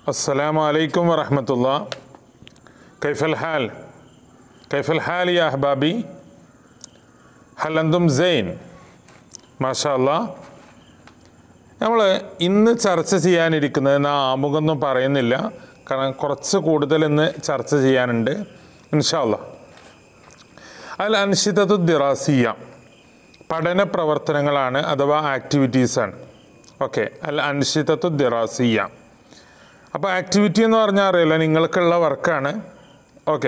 السلام عليكم ورحمة الله. كيف الحال؟ كيف الحال يا أحبابي؟ هل أنتم زين؟ ما شاء الله. നമ്മൾ ഇന്ന് ചർച്ച ചെയ്യാനിരിക്കുന്നത് ആമുഖമൊന്നും പറയുന്നില്ല, കാരണം കുറച്ച് കൂടുതൽ ഇന്ന് ചർച്ച ചെയ്യാനുണ്ട് ഇൻഷാ അല്ലാഹ്. അൽ അൻഷിദത്തു ദിറാസിയ, പഠന പ്രവർത്തനങ്ങളാണ് അഥവാ ആക്ടിവിറ്റീസാണ്. ഓക്കെ, അൽ അൻഷിദത്തു ദിറാസിയ. അപ്പോൾ ആക്ടിവിറ്റി എന്ന് പറഞ്ഞാൽ അറിയില്ല, നിങ്ങൾക്കുള്ള വർക്കാണ്. ഓക്കെ,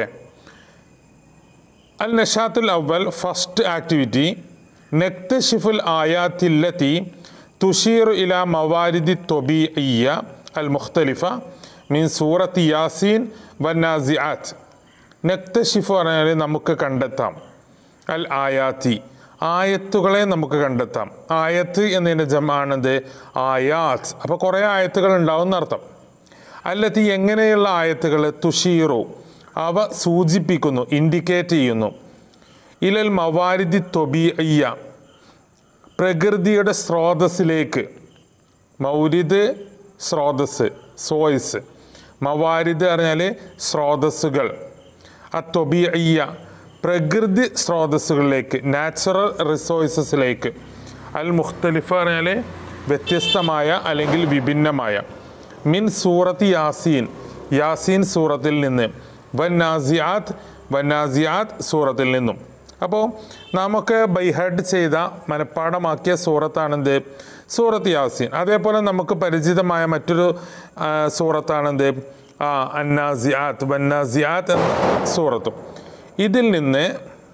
അൽ നഷാത്തുൽ അവൽ, ഫസ്റ്റ് ആക്ടിവിറ്റി, നക്തശിഫുൽ ആയാത്തില്ലത്തി തുഷീറു ഇലാ മവാരിദി ത്വബീഇയ്യ അൽ മുഖ്തലിഫ മീൻ സൂറത്ത് യാസീൻ വന്നാസിആത്ത്. നക്തശിഫ് പറഞ്ഞാൽ നമുക്ക് കണ്ടെത്താം, അൽ ആയാത്തി, ആയത്തുകളെ നമുക്ക് കണ്ടെത്താം. ആയത്ത് എന്നതിൻ്റെ ജമാണത് ആയാത്ത്. അപ്പോൾ കുറേ ആയത്തുകൾ ഉണ്ടാവും എന്നർത്ഥം. അല്ലത്തി, എങ്ങനെയുള്ള ആയത്തുകൾ, തുഷീറു, അവ സൂചിപ്പിക്കുന്നു, ഇൻഡിക്കേറ്റ് ചെയ്യുന്നു, ഇലൽ മവാരിദി ത്വബീഇയ്യ, പ്രകൃതിയുടെ സ്രോതസ്സിലേക്ക്. മൗരിദ് സ്രോതസ്, സോയ്സ്. മവാരിദ് പറഞ്ഞാൽ സ്രോതസ്സുകൾ. ത്വബീഇയ്യ, പ്രകൃതി സ്രോതസ്സുകളിലേക്ക്, നാച്ചുറൽ റിസോഴ്സസിലേക്ക്. അൽ മുഖ്തലിഫ പറഞ്ഞാൽ വ്യത്യസ്തമായ അല്ലെങ്കിൽ വിഭിന്നമായ. മിൻ സൂറത്ത് യാസീൻ, യാസീൻ സൂറത്തിൽ നിന്ന്. വന്നാസിആത്ത്, വന്നാസിആത്ത് സൂറത്തിൽ നിന്നും. അപ്പോൾ നമുക്ക് ബൈഹർഡ് ചെയ്ത മനഃപ്പാഠമാക്കിയ സൂറത്താണെന്ത്? സൂറത്ത് യാസീൻ. അതേപോലെ നമുക്ക് പരിചിതമായ മറ്റൊരു സൂറത്താണെന്ത്? അന്നാസിആത്ത്, വന്നാസിആത്ത് എന്ന സൂറത്തും. ഇതിൽ നിന്ന്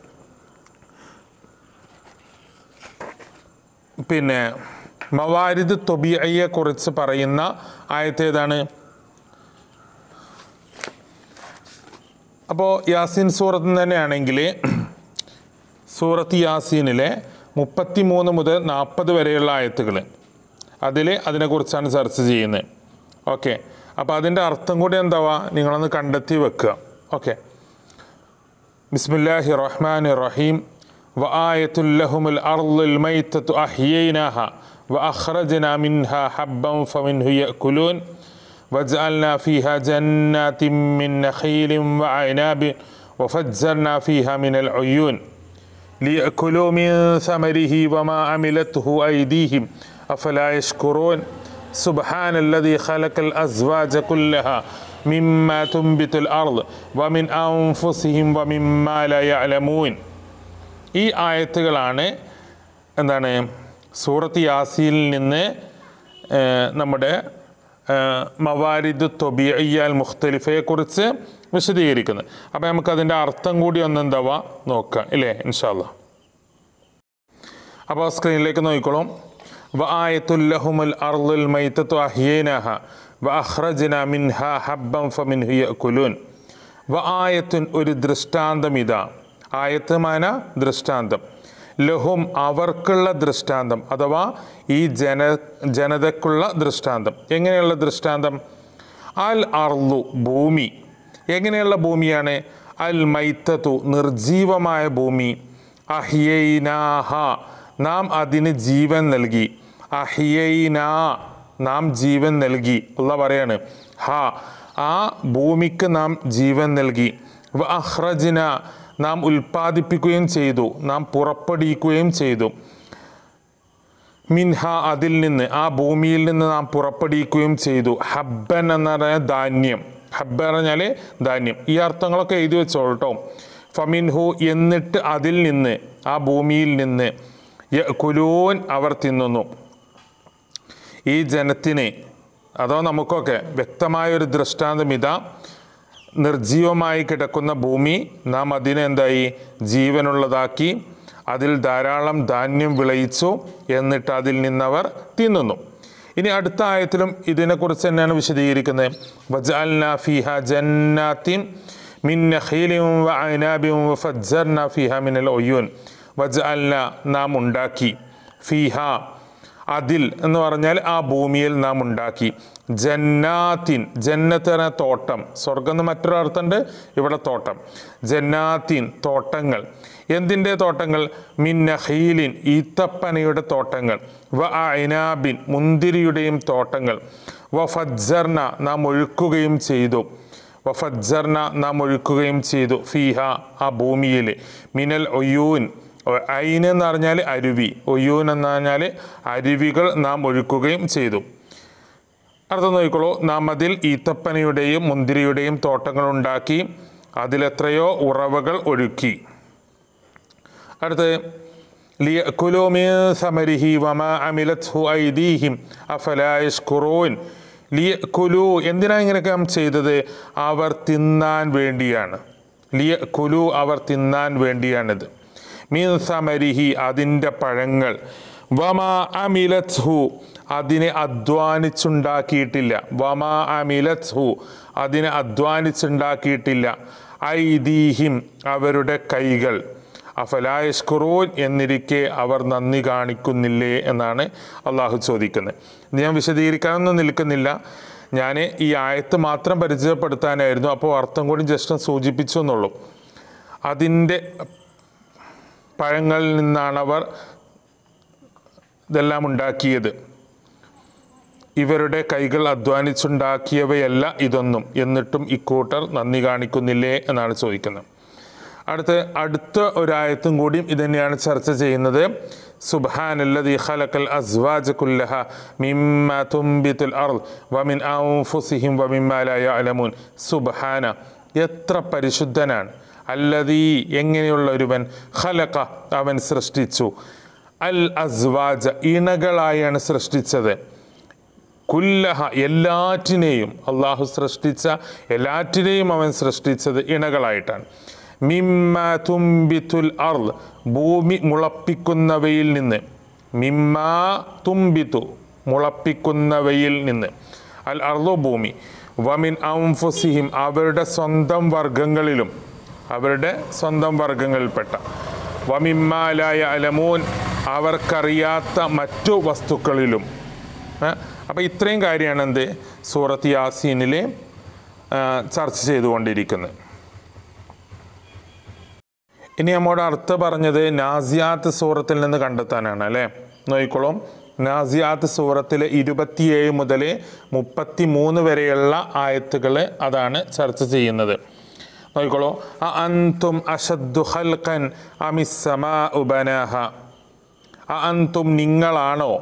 പിന്നെ മവാരിദ് ത്വബീഇയെ കുറിച്ച് പറയുന്ന ആയത്ത് ഏതാണ്? അപ്പോൾ യാസീൻ സൂറത്ത് തന്നെയാണെങ്കിൽ സൂറത്ത് യാസീനിലെ 33 മുതൽ 40 വരെയുള്ള ആയത്തുകൾ, അതിനെക്കുറിച്ചാണ് ചർച്ച ചെയ്യുന്നത്. ഓക്കെ, അപ്പോൾ അതിൻ്റെ അർത്ഥം കൂടി എന്താവാ നിങ്ങളൊന്ന് കണ്ടെത്തി വെക്കുക. ഓക്കെ, ബിസ്മില്ലാഹി റഹ്മാനി റഹീം. വആയത്തുൽ ലഹുമുൽ അർളുൽ മൈതത്തു അഹ്യൈനാഹ وأخرجنا منها حبا فمنه يأكلون وجعلنا فيها جنات من نخيل وعناب وفجرنا فيها من العيون ليأكلوا من ثمره وما عملته أيديهم أفلا يشكرون سبحان الذي خلق الأزواج كلها مما تنبت الأرض ومن أنفسهم ومما لا يعلمون. ഈ ആയത്തുകളാണ് എന്താണ് സൂറത്ത് യാസീനിൽ നിന്ന് നമ്മുടെ മവാരിദ് ത്വബീഇയ്യ അൽ മുഖ്തലിഫയെക്കുറിച്ച് വിശദീകരിക്കുന്നത്. അപ്പോൾ നമുക്കതിൻ്റെ അർത്ഥം കൂടി ഒന്നെന്താവാ നോക്കാം ഇല്ലേ, ഇൻഷാ അല്ലാഹ്. അപ്പോൾ സ്ക്രീനിലേക്ക് നോക്കിക്കോളും. വആയത്തുൽ ലഹുമുൽ അർളുൽ മൈതത്തു അഹ്യൈനാഹ വഅഖ്റജ്നാ മിൻഹാ ഹബ്ബൻ ഫമിൻഹു യഅകുലൂൻ. വആയത്തുൻ, ഒരു ദൃഷ്ടാന്തം ഇതാ. ആയത്ത് മാന ദൃഷ്ടാന്തം. ലഹും, അവർക്കുള്ള ദൃഷ്ടാന്തം, അഥവാ ഈ ജനതക്കുള്ള ദൃഷ്ടാന്തം. എങ്ങനെയുള്ള ദൃഷ്ടാന്തം? അൽ അർളു, ഭൂമി. എങ്ങനെയുള്ള ഭൂമിയാണ്? അൽ മൈത്തത്തു, നിർജീവമായ ഭൂമി. അഹ്യൈനാഹ, നാം അതിന് ജീവൻ നൽകി. അഹ്യൈനാ, നാം ജീവൻ നൽകി. അല്ലാഹ് പറയാണ് ആ ഭൂമിക്ക് നാം ജീവൻ നൽകി. വഅഖ്റജ്നാ, നാം ഉൽപ്പാദിപ്പിക്കുകയും ചെയ്തു, നാം പുറപ്പെടുവിക്കുകയും ചെയ്തു. മിൻഹ, അതിൽ നിന്ന്, ആ ഭൂമിയിൽ നിന്ന് നാം പുറപ്പെടുവിക്കുകയും ചെയ്തു. ഹബ്ബൻ എന്ന് പറഞ്ഞാൽ ധാന്യം. ഹബ്ബ പറഞ്ഞാൽ ധാന്യം. ഈ അർത്ഥങ്ങളൊക്കെ എഴുതി വെച്ചോളട്ടോ. ഫമിൻഹു, എന്നിട്ട് അതിൽ നിന്ന്, ആ ഭൂമിയിൽ നിന്ന്. യഅകുലൂൻ, അവർ തിന്നുന്നു. ഈ ജനത്തിന് അതോ നമുക്കൊക്കെ വ്യക്തമായൊരു ദൃഷ്ടാന്തം ഇതാ. നിർജീവമായി കിടക്കുന്ന ഭൂമി, നാം അതിനെ എന്തായി ജീവനുള്ളതാക്കി, അതിൽ ധാരാളം ധാന്യം വിളയിച്ചു, എന്നിട്ട് അതിൽ നിന്നവർ തിന്നുന്നു. ഇനി അടുത്ത ആയത്തിലും ഇതിനെക്കുറിച്ച് തന്നെയാണ് വിശദീകരിക്കുന്നത്. വജഅൽനാ ഫീഹാ ജന്നാത്തിൻ മിൻ നഖീലിൻ വഅനാബിൻ വഫജ്ജർനാ ഫീഹാ മിനൽ ഉയൂൻ. വജഅൽനാ, നാം ഉണ്ടാക്കി. ഫീഹാ, അതിൽ എന്ന് പറഞ്ഞാൽ ആ ഭൂമിയിൽ നാം ഉണ്ടാക്കി. ജന്നാത്തിൻ, ജന്നത്ത് എന്ന തോട്ടം. സ്വർഗം എന്ന് മറ്റൊരു അർത്ഥമുണ്ട്, ഇവിടെ തോട്ടം. ജന്നാത്തിൻ, തോട്ടങ്ങൾ. എന്തിൻ്റെ തോട്ടങ്ങൾ? മിൻ നഖീലിൻ, ഈത്തപ്പനയുടെ തോട്ടങ്ങൾ. വ അനാബിൻ, മുന്തിരിയുടെയും തോട്ടങ്ങൾ. വഫജ്ജർന നാം ഒഴുക്കുകയും ചെയ്തു, വഫജ്ജർന നാം ഒഴുക്കുകയും ചെയ്തു, ഫീഹ ആ ഭൂമിയിൽ, മിനൽ ഒയൂൻ, ഐൻ എന്ന് പറഞ്ഞാൽ അരുവി, ഒയൂൻ എന്ന് പറഞ്ഞാൽ അരുവികൾ നാം ഒഴുക്കുകയും ചെയ്തു. അർത്ഥം നോക്കിക്കോളൂ, നാം അതിൽ ഈത്തപ്പനയുടെയും മുന്തിരിയുടെയും തോട്ടങ്ങൾ ഉണ്ടാക്കി, അതിലെത്രയോ ഉറവകൾ ഒഴുക്കി. അടുത്ത് ലിയകുലൂ മിൻ സമരിഹി വമാ അമിലത്ഹു ഐദീഹിം അഫലാ യശ്കുറൂൻ. ലിയകുലൂ, എന്തിനാണ് ഇങ്ങനെയൊക്കെ നാം ചെയ്തത്? അവർ തിന്നാൻ വേണ്ടിയാണ്. ലിയകുലൂ, അവർ തിന്നാൻ വേണ്ടിയാണിത്. മിൻ സമരിഹി, അതിൻ്റെ പഴങ്ങൾ, വമാ അമിലത്ഹു, അതിനെ അധ്വാനിച്ചുണ്ടാക്കിയിട്ടില്ല, വമാ അമിലത്ഹു, അതിനെ അധ്വാനിച്ചുണ്ടാക്കിയിട്ടില്ല, ഐദീഹിം, അവരുടെ കൈകൾ, അഫലാ യശ്കുറൂൻ, എന്നിരിക്കെ അവർ നന്ദി കാണിക്കുന്നില്ലേ എന്നാണ് അള്ളാഹു ചോദിക്കുന്നത്. ഞാൻ വിശദീകരിക്കാനൊന്നും നിൽക്കുന്നില്ല, ഞാൻ ഈ ആയത്ത് മാത്രം പരിചയപ്പെടുത്താനായിരുന്നു. അപ്പോൾ അർത്ഥം കൂടി ജസ്റ്റ് സൂചിപ്പിച്ചു എന്നുള്ളൂ. അതിൻ്റെ പഴങ്ങളിൽ നിന്നാണവർ ഇതെല്ലാം ഉണ്ടാക്കിയത്, ഇവരുടെ കൈകൾ അധ്വാനിച്ചുണ്ടാക്കിയവയല്ല ഇതൊന്നും, എന്നിട്ടും ഇക്കൂട്ടർ നന്ദി കാണിക്കുന്നില്ലേ എന്നാണ് ചോദിക്കുന്നത്. അടുത്ത ഒരായത്തും കൂടിയും ഇതുതന്നെയാണ് ചർച്ച ചെയ്യുന്നത്. സുബ്ഹാനല്ലദീ ഖലഖൽ അസ്വാജ കുല്ലഹ മിമ്മാ തുംബിതുൽ അർദ് വമിൻ അൻഫുസിഹിം വമിമ്മാ ലാ യഅലമൂൻ. സുബ്ഹാന, എത്ര പരിശുദ്ധനാണ്, അല്ലദീ, എങ്ങനെയുള്ള ഒരുവൻ, ഖലഖ, അവൻ സൃഷ്ടിച്ചു, അൽ അസ്വാജ, ഇണകളായാണ് സൃഷ്ടിച്ചത്, കുല്ലഹ, എല്ലാറ്റിനെയും, അള്ളാഹു സൃഷ്ടിച്ച എല്ലാറ്റിനെയും അവൻ സൃഷ്ടിച്ചത് ഇണകളായിട്ടാണ്. മിമ്മാ തുംബിതുൽ അർദ്, ഭൂമി മുളപ്പിക്കുന്നവയിൽ നിന്ന്, മിമ്മാ തുംബിതു, മുളപ്പിക്കുന്നവയിൽ നിന്ന്, അൽ അർദു, ഭൂമി, വമിൻ അൻഫുസിഹിം, അവരുടെ സ്വന്തം വർഗങ്ങളിലും, അവരുടെ സ്വന്തം വർഗങ്ങളിൽപ്പെട്ട, വമിമ്മാ ലാ യഅലമൂൻ, അവർക്കറിയാത്ത മറ്റു വസ്തുക്കളിലും. അപ്പോൾ ഇത്രയും കാര്യമാണ് എന്ത് സൂറത്ത് യാസീനിൽ ചർച്ച ചെയ്തുകൊണ്ടിരിക്കുന്നത്. ഇനി നമ്മോട് അർത്ഥം പറഞ്ഞത് നാസിയാത്ത് സൂറത്തിൽ നിന്ന് കണ്ടെത്താനാണ് അല്ലേ. നോക്കിക്കോളും, നാസിയാത്ത് സൂറത്തിലെ 27 മുതൽ 33 വരെയുള്ള ആയത്തുകൾ അതാണ് ചർച്ച ചെയ്യുന്നത്. നോക്കിക്കോളൂ, അഅൻതും അശദ്ദു ഖൽഖൻ അമിസ് സമാഉ ബനാഹ. അഅൻതും, നിങ്ങളാണോ,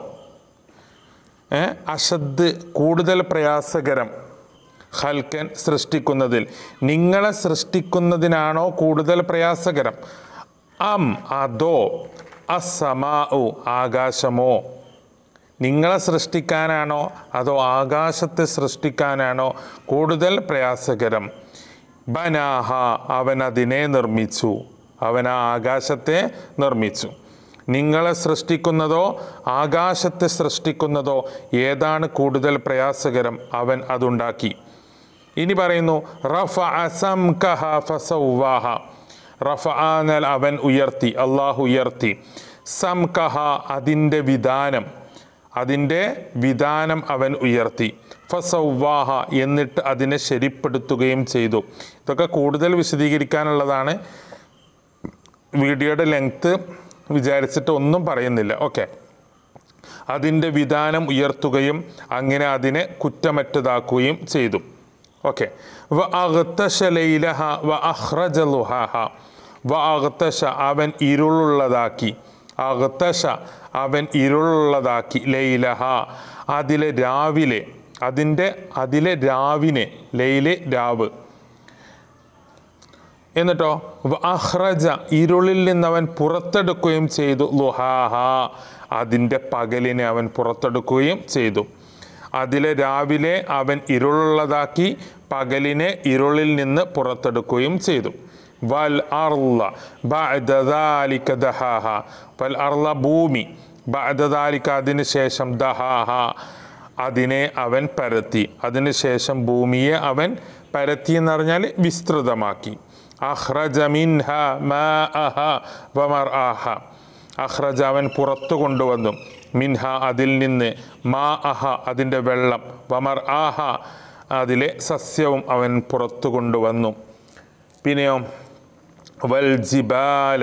അശദ്, കൂടുതൽ പ്രയാസകരം, ഖൽഖൻ, സൃഷ്ടിക്കുന്നതിൽ, നിങ്ങളെ സൃഷ്ടിക്കുന്നതിനാണോ കൂടുതൽ പ്രയാസകരം, അം, അതോ, അസ്സമാഉ, ആകാശമോ, നിങ്ങളെ സൃഷ്ടിക്കാനാണോ അതോ ആകാശത്തെ സൃഷ്ടിക്കാനാണോ കൂടുതൽ പ്രയാസകരം. ബനാഹ, അവൻ അതിനെ നിർമ്മിച്ചു, അവൻ ആ ആകാശത്തെ നിർമ്മിച്ചു. നിങ്ങളെ സൃഷ്ടിക്കുന്നതോ ആകാശത്തെ സൃഷ്ടിക്കുന്നതോ ഏതാണ് കൂടുതൽ പ്രയാസകരം? അവൻ അതുണ്ടാക്കി. ഇനി പറയുന്നു, റഫഅ സംകഹ ഫസവ്വാഹ. റഫഅ എന്നാൽ അവൻ ഉയർത്തി, അള്ളാഹു ഉയർത്തി. സംകഹ, അതിൻ്റെ വിധാനം, അതിൻ്റെ വിധാനം അവൻ ഉയർത്തി. ഫസവ്വാഹ, എന്നിട്ട് അതിനെ ശരിപ്പെടുത്തുകയും ചെയ്തു. ഇതൊക്കെ കൂടുതൽ വിശദീകരിക്കാനുള്ളതാണ്, വീഡിയോയുടെ ലെങ്ത്ത് വിചാരിച്ചിട്ട് ഒന്നും പറയുന്നില്ല. ഓക്കെ, അതിൻ്റെ വിധാനം ഉയർത്തുകയും അങ്ങനെ അതിനെ കുറ്റമറ്റതാക്കുകയും ചെയ്തു. ഓക്കെ, വ അഗ്തശ ലൈലഹ വ അഖ്റജ ളുഹാഹ. വ അഗ്തശ, അവൻ ഇരുളുള്ളതാക്കി, അഗ്തശ, അവൻ ഇരുളുള്ളതാക്കി, ലൈലഹ, അതിലെ രാവിലെ, അതിലെ രാവിനെ, ലൈലെ രാവ്. എന്നിട്ടോ അഖ്റജ, ഇരുളിൽ നിന്നവൻ പുറത്തെടുക്കുകയും ചെയ്തു, ളുഹാഹ, അതിൻ്റെ പകലിനെ അവൻ പുറത്തെടുക്കുകയും ചെയ്തു. അതിലെ രാവിലെ അവൻ ഇരുളുള്ളതാക്കി, പകലിനെ ഇരുളിൽ നിന്ന് പുറത്തെടുക്കുകയും ചെയ്തു. വൽ അർള ബഅദ ദാലിക ദഹാഹ. വൽ അർള, ഭൂമി, ബഅദ ദാലിക, അതിന് ശേഷം, ദഹാഹ, അതിനെ അവൻ പരത്തി, അതിന് ശേഷം ഭൂമിയെ അവൻ പരത്തി എന്ന് പറഞ്ഞാൽ വിസ്തൃതമാക്കി. അഖ്റജ മിൻഹ മാഅഹ വമർആഹ. അഖ്റജ, അവൻ പുറത്തു കൊണ്ടുവന്നു, മിൻഹ, അതിൽ നിന്ന്, മാഅഹ, അതിൻ്റെ വെള്ളം, വമർആഹ, അതിലെ സസ്യവും അവൻ പുറത്തു കൊണ്ടുവന്നു. പിന്നെയോ വൽ ജിബാല,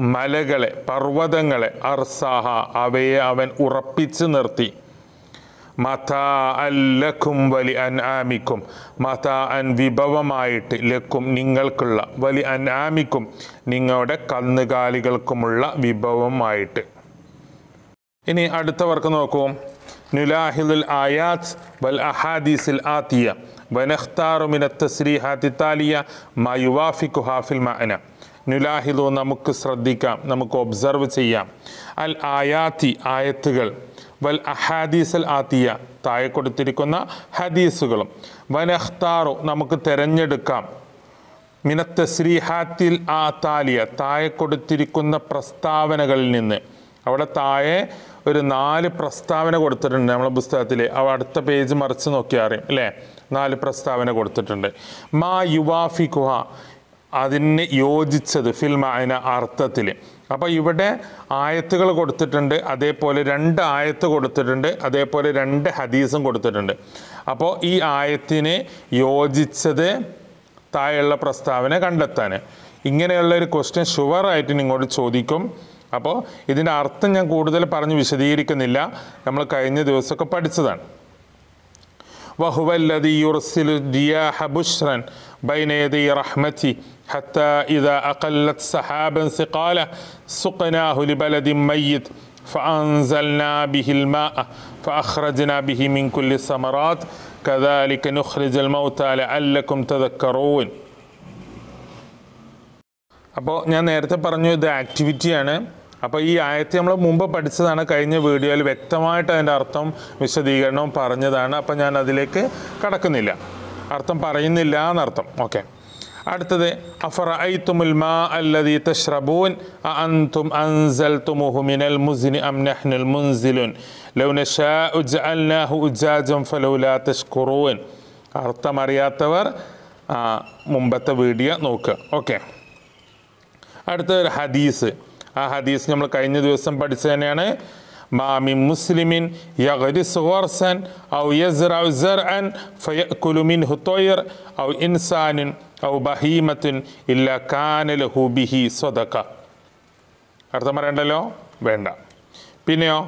മലകളെ, പർവ്വതങ്ങളെ, അർസാഹ, അവയെ അവൻ ഉറപ്പിച്ച് നിർത്തി. മതാഅൻ ലക്കും വലി അൻആമിക്കും, മതാഅൻ വിഭവമായിട്ട്, ലക്കും നിങ്ങൾക്കുള്ള, വലി അൻആമിക്കും നിങ്ങളുടെ കന്നുകാലികൾക്കുമുള്ള വിഭവമായിട്ട്. ഇനി അടുത്ത വർക്ക് നോക്കൂ. നുലാഹിദുൽ ആയാത്ത് വൽ അഹാദീസിൽ ആതിയ വനഖ്താറു മിനത്ത് തസ്രീഹാത്തി താലിയ മാ യുവാഫിഖുഹാ ഫിൽ മഅന. നുലാഹിദു നമുക്ക് ശ്രദ്ധിക്കാം, നമുക്ക് ഒബ്സർവ് ചെയ്യാം. അൽ ആയാത്തി ആയത്തുകൾ, വൽ അഹാദീസൽ ആതിയ താഴെ കൊടുത്തിരിക്കുന്ന ഹദീസുകളും, വനഖ്താറു നമുക്ക് തിരഞ്ഞെടുക്കാം, മിനത്ത് തസ്രീഹാത്തിൽ ആ താലിയ താഴെ കൊടുത്തിരിക്കുന്ന പ്രസ്താവനകളിൽ നിന്ന്. അവിടെ താഴെ ഒരു 4 പ്രസ്താവന കൊടുത്തിട്ടുണ്ട് നമ്മളെ പുസ്തകത്തിൽ. അടുത്ത പേജ് മറിച്ച് നോക്കിയാൽ അറിയാം അല്ലേ, 4 പ്രസ്താവന കൊടുത്തിട്ടുണ്ട്. മാ യുവാഫിഖുഹ അതിന് യോജിച്ചത്, ഫിൽ മഅന അർത്ഥത്തിൽ. അപ്പോൾ ഇവിടെ ആയത്തുകൾ കൊടുത്തിട്ടുണ്ട്, അതേപോലെ 2 ആയത്ത് കൊടുത്തിട്ടുണ്ട്, അതേപോലെ 2 ഹദീസും കൊടുത്തിട്ടുണ്ട്. അപ്പോൾ ഈ ആയത്തിന് യോജിച്ചത് താഴെയുള്ള പ്രസ്താവന കണ്ടെത്താൻ. ഇങ്ങനെയുള്ള ഒരു ക്വസ്റ്റ്യൻ ഷുവറായിട്ട് നിങ്ങളോട് ചോദിക്കും. അപ്പോൾ ഇതിൻ്റെ അർത്ഥം ഞാൻ കൂടുതൽ പറഞ്ഞ് വിശദീകരിക്കുന്നില്ല, നമ്മൾ കഴിഞ്ഞ ദിവസമൊക്കെ പഠിച്ചതാണ്. വഹുവല്ലദീ യുർസിലു റിയാഹ ബുശ്റൻ ബൈന യദൈ റഹ്മതി ഹത്താ ഇദാ അഖല്ലത് സഹാബൻ സിഖാല സുഖനാഹു ലിബലദിൻ മയ്യിത് ഫഅൻസൽനാ ബിഹിൽ മാഅ ഫഅഖ്റജ്നാ ബിഹി മിൻ കുല്ലി സമറാത്ത് കദാലിക നുഖ്രിജുൽ മൗതാ ലഅല്ലകും തദക്കറൂൻ. അപ്പോൾ ഞാൻ നേരത്തെ പറഞ്ഞു ഇത് ആക്ടിവിറ്റിയാണ്. അപ്പോൾ ഈ ആയത്ത് നമ്മൾ മുമ്പ് പഠിച്ചതാണ്, കഴിഞ്ഞ വീഡിയോയിൽ വ്യക്തമായിട്ട് അതിൻ്റെ അർത്ഥം വിശദീകരണവും പറഞ്ഞതാണ്. അപ്പോൾ ഞാൻ അതിലേക്ക് കടക്കുന്നില്ല, അർത്ഥം പറയുന്നില്ല എന്നർത്ഥം. ഓക്കെ, അടുത്തത് അഫറഅയ്തുമുൽ മാ അല്ലദീ തശ്റബൂൻ അഅൻതും അൻസൽതുമുഹു മിനൽ മുസ്നി അം നഹ്നുൽ മുൻസിലുൻ ലൗ നശാഉ ജഅൽനാഹു ഉജാജൻ ഫലൗലാ തഷ്കുറൂൻ. അർത്ഥം അറിയാത്തവർ മുമ്പത്തെ വീഡിയോ നോക്കുക. ഓക്കെ, അടുത്തൊരു ഹദീസ്. ആ ഹദീസ് നമ്മൾ കഴിഞ്ഞ ദിവസം പഠിച്ചത് തന്നെയാണ്. മാമിൻ മുസ്ലിമിൻ യഗ്രിസു ഗർസൻ ഔ യസ്റഉ സർഅൻ ഫയഅകുലു മിൻഹു ത്വയ്ർ ഔ ഇൻസാനുൻ ഔ ബഹീമത്തുൻ ഇല്ലാ കാന ലഹു ബിഹി സ്വദഖ. അർത്ഥം പറയണ്ടല്ലോ, വേണ്ട. പിന്നെയോ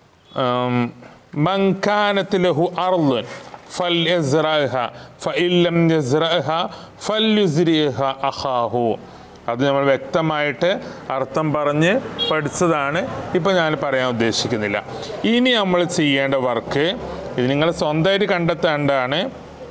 മൻ കാനത് ലഹു അർളുൻ ഫൽയസ്റഅഹ ഫഇല്ലം യസ്റഅഹ ഫൽയുസ്രിഹ അഖാഹു. അത് നമ്മൾ വ്യക്തമായിട്ട് അർത്ഥം പറഞ്ഞ് പഠിച്ചതാണ്, ഇപ്പോൾ ഞാൻ പറയാൻ ഉദ്ദേശിക്കുന്നില്ല. ഇനി നമ്മൾ ചെയ്യേണ്ട വർക്ക് ഇത് നിങ്ങൾ സ്വന്തമായിട്ട് കണ്ടെത്തേണ്ടതാണ്.